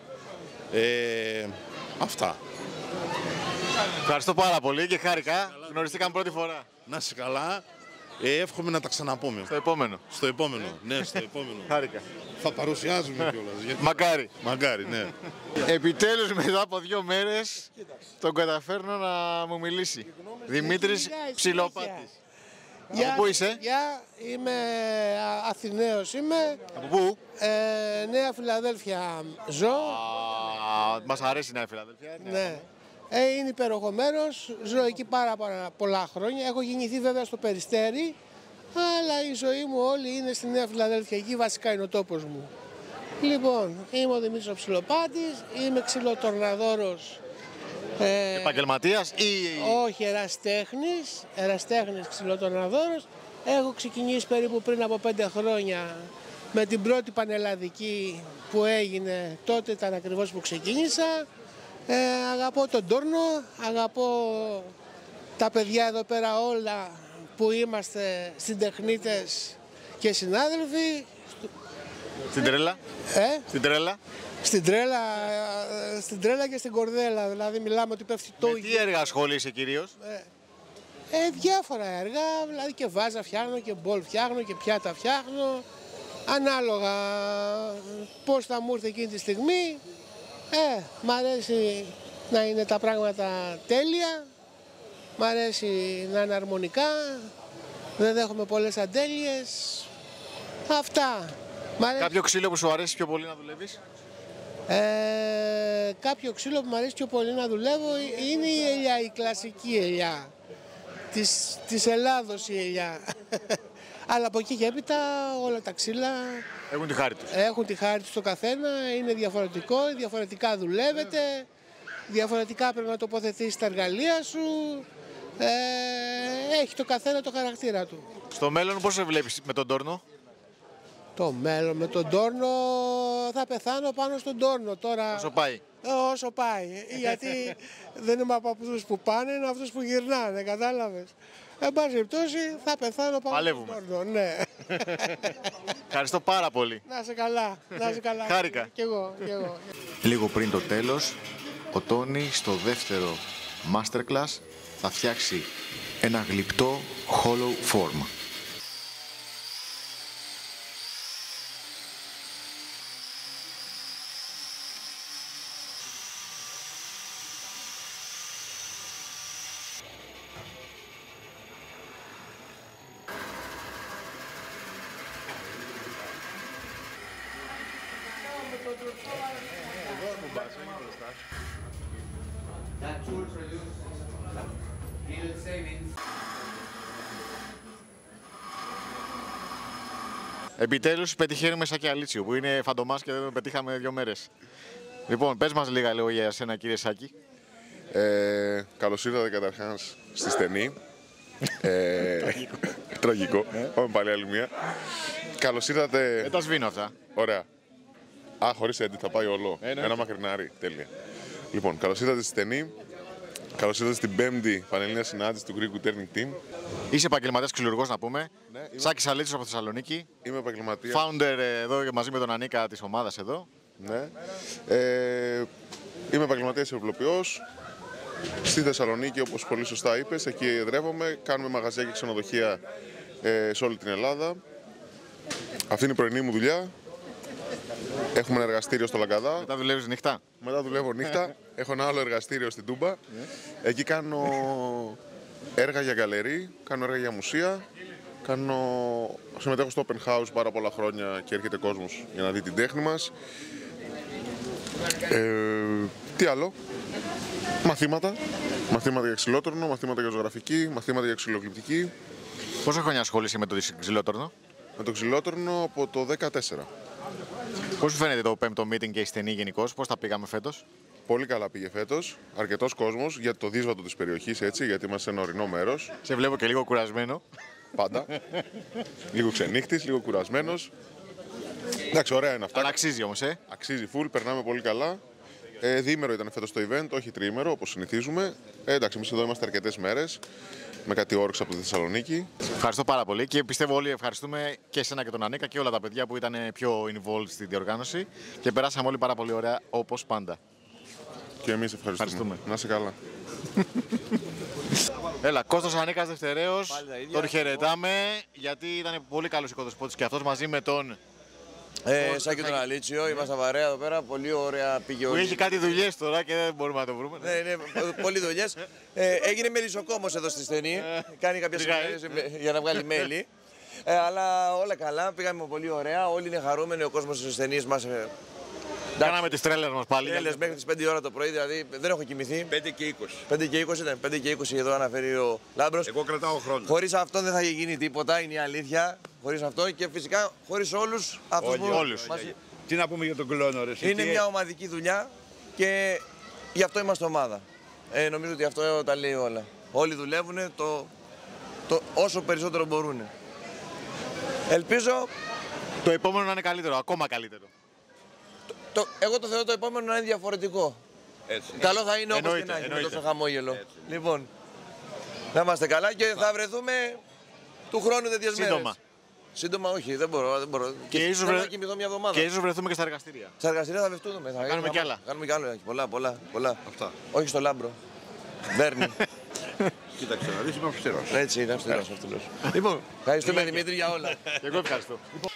αυτά. Ευχαριστώ πάρα πολύ και χάρηκα. Γνωριστήκαμε πρώτη φορά. Να είσαι καλά. Εύχομαι να τα ξαναπούμε. Στο επόμενο. Στο επόμενο, ναι, στο επόμενο. Χάρηκα. Θα παρουσιάζουμε κιόλας. Γιατί... Μακάρι. Μακάρι, ναι. Επιτέλους μετά από 2 μέρες τον καταφέρνω να μου μιλήσει. Δημήτρης Ψιλοπάτης. Από πού είσαι? Είμαι Αθηναίος είμαι. Από πού? Νέα Φιλαδέλφια ζω. Μας αρέσει η Νέα Φιλαδέλφια. Ναι. Είναι υπέροχο μέρος, ζω εκεί πάρα πολλά χρόνια. Έχω γεννηθεί βέβαια στο Περιστέρι, αλλά η ζωή μου όλη είναι στη Νέα Φιλαδέλφια. Εκεί βασικά είναι ο τόπος μου. Λοιπόν, είμαι ο Δημήτρης Ψιλοπάτης, είμαι ξυλοτορναδόρος. Επαγγελματίας ή... Όχι, εραστέχνης ξυλοτορναδόρος. Έχω ξεκινήσει περίπου πριν από 5 χρόνια με την πρώτη πανελλαδική που έγινε. Τότε ήταν ακριβώς που ξεκίνησα. Αγαπώ τον Τόρνο, αγαπώ τα παιδιά εδώ πέρα όλα που είμαστε συντεχνίτες και συνάδελφοι. Στην τρέλα. Στην τρέλα. Στην τρέλα και στην κορδέλα, δηλαδή μιλάμε ότι πέφτει το... Με τι έργα ασχολείσαι κυρίως? Διάφορα έργα, δηλαδή και βάζα φτιάχνω και μπολ φτιάχνω και πιάτα φτιάχνω. Ανάλογα πώς θα μου έρθει εκείνη τη στιγμή. Μ' αρέσει να είναι τα πράγματα τέλεια. Μ' αρέσει να είναι αρμονικά. Δεν δέχομαι πολλές αντέλειες. Αυτά. Κάποιο ξύλο που σου αρέσει πιο πολύ να δουλεύεις? Κάποιο ξύλο που μου αρέσει πιο πολύ να δουλεύω είναι η ελιά, η κλασική ελιά. Της Ελλάδος η ελιά. Αλλά από εκεί και έπειτα όλα τα ξύλα έχουν τη χάρη τους. Έχουν τη χάρη τους το καθένα, είναι διαφορετικό, διαφορετικά δουλεύετε, διαφορετικά πρέπει να τοποθετήσεις τα εργαλεία σου. Έχει το καθένα το χαρακτήρα του. Στο μέλλον πώς σε βλέπεις με τον τόρνο? Το μέλλον με τον τόρνο θα πεθάνω πάνω στον τόρνο τώρα. Όσο πάει. Όσο πάει. Γιατί δεν είμαι από αυτούς που πάνε, είναι αυτούς που γυρνάνε, κατάλαβες. Εν πάση περιπτώσει θα πεθάνω πάνω στον τόρνο. Ναι. Ευχαριστώ πάρα πολύ. Να είσαι καλά. Να είσαι καλά. Χάρηκα. Κι εγώ. Λίγο πριν το τέλος, ο Τόνι στο δεύτερο Masterclass θα φτιάξει ένα γλυπτό hollow form. Επιτέλους πετυχαίνουμε Σακιαλίτσιο, που είναι φαντομάς και δεν τον πετύχαμε 2 μέρες. Λοιπόν, πες μας λίγα λόγια για σένα, κύριε Σάκη. Καλώς ήρθατε καταρχάς στη στενή. Τραγικό. Πάμε πάλι άλλη μία. Καλώς ήρθατε. Δεν τα σβήνω αυτά. Ωραία. Χωρίς έντι θα πάει όλο. Ένα μακρινάρι. Τέλεια. Λοιπόν, καλώς ήρθατε στη στενή. Καλώς ήρθατε στην 5η Πανελλήνια συνάντηση του Greek Turning Team. Είσαι επαγγελματίας ξυλουργός, να πούμε. Ναι, Σάκης Αλίτσιος από Θεσσαλονίκη. Είμαι επαγγελματίας. Founder εδώ και μαζί με τον Ανίκα της ομάδας εδώ. Ναι. Είμαι επαγγελματίας ευρωπλοποιός. Στη Θεσσαλονίκη, όπως πολύ σωστά είπες, εκεί εδρεύομαι. Κάνουμε μαγαζιά και ξενοδοχεία σε όλη την Ελλάδα. Αυτή είναι η πρωινή μου δουλειά. Έχουμε ένα εργαστήριο στο Λαγκαδά. Μετά δουλεύεις νύχτα. Μετά δουλεύω νύχτα. Έχω ένα άλλο εργαστήριο στην Τούμπα. Εκεί κάνω έργα για γκαλερί, κάνω έργα για μουσεία. Συμμετέχω στο open house πάρα πολλά χρόνια και έρχεται κόσμος για να δει την τέχνη μας. Τι άλλο? Μαθήματα. Μαθήματα για ξυλότορνο, μαθήματα για ζωγραφική, μαθήματα για ξυλογλυπτική. Πόσα χρόνια ασχολείσαι με το ξυλότορνο? Με το ξυλότορνο από το 2014. Πώς σου φαίνεται το 5ο meeting και η στενή γενικώς, πώς τα πήγαμε φέτος? Πολύ καλά πήγε φέτος. Αρκετός κόσμος για το δύσβατο της περιοχής, έτσι, γιατί είμαστε σε ένα ορεινό μέρος. Σε βλέπω και λίγο κουρασμένο. Πάντα. Λίγο ξενύχτης, λίγο κουρασμένος. Εντάξει, ωραία είναι αυτά. Αλλά αξίζει όμως, Αξίζει full, περνάμε πολύ καλά. Διήμερο ήταν φέτος το event, όχι τριήμερο όπως συνηθίζουμε. Εντάξει, εμείς εδώ είμαστε αρκετές μέρες με κάτι όρεξ από τη Θεσσαλονίκη. Ευχαριστώ πάρα πολύ και πιστεύω όλοι ευχαριστούμε και εσένα και τον Ανίκα και όλα τα παιδιά που ήταν πιο involved στη διοργάνωση και περάσαμε όλοι πάρα πολύ ωραία όπως πάντα. Και εμείς ευχαριστούμε. Να είσαι καλά. Έλα, Κώστας Ανίκας Δευτερέος, τον χαιρετάμε γιατί ήταν πολύ καλός οικοδεσπότης και αυτός μαζί με τον Σάκη τον Αλίτσιο, είμαστε βαρέα εδώ πέρα, πολύ ωραία πήγε που έχει κάτι δουλειές τώρα και δεν μπορούμε να το βρούμε. Ναι, πολύ δουλειές. Έγινε μελισσοκόμος εδώ στη στενή, κάνει κάποιες συνεργασίες για να βγάλει μέλι. Αλλά όλα καλά, πήγαμε πολύ ωραία, όλοι είναι χαρούμενοι, ο κόσμος της στενής μας. Κάναμε τις τρέλες μας πάλι. Τρέλες μέχρι τις 5 ώρα το πρωί, δηλαδή δεν έχω κοιμηθεί. 5 και 20. 5 και 20 ήταν, 5 και 20 εδώ αναφέρει ο Λάμπρος. Εγώ κρατάω χρόνο. Χωρίς αυτό δεν θα είχε γίνει τίποτα, είναι η αλήθεια. Χωρίς αυτό και φυσικά χωρίς όλους αυτούς που μας... Τι να πούμε για τον κλόνο, ρε. Είναι μια ομαδική δουλειά και γι' αυτό είμαστε ομάδα. Νομίζω ότι αυτό τα λέει όλα. Όλοι δουλεύουν όσο περισσότερο μπορούν. Ελπίζω το επόμενο να είναι καλύτερο, ακόμα καλύτερο. Εγώ το θεωρώ το επόμενο να είναι διαφορετικό. Έτσι. Καλό θα είναι όπως και να έχει με τόσο χαμόγελο. Λοιπόν, να είμαστε καλά και θα βρεθούμε Του χρόνου τέτοιες μέρες. Σύντομα. Σύντομα όχι, δεν μπορώ. Και ίσως θέλω να κοιμηθώ μια εβδομάδα. Και ίσως βρεθούμε και στα εργαστήρια. Στα εργαστήρια θα βευτούμε. Θα κάνουμε κι άλλα. Κάνουμε κι άλλα. Πολλά. Αυτά. Όχι στο Λάμπρο. Βέρνη. Κοίταξε να δεις, είμαι αυστηρός. Έτσι είναι, αυστηρός. Λοιπόν, ευχαριστούμε Δημήτρη για όλα. Και εγώ ευχαριστώ.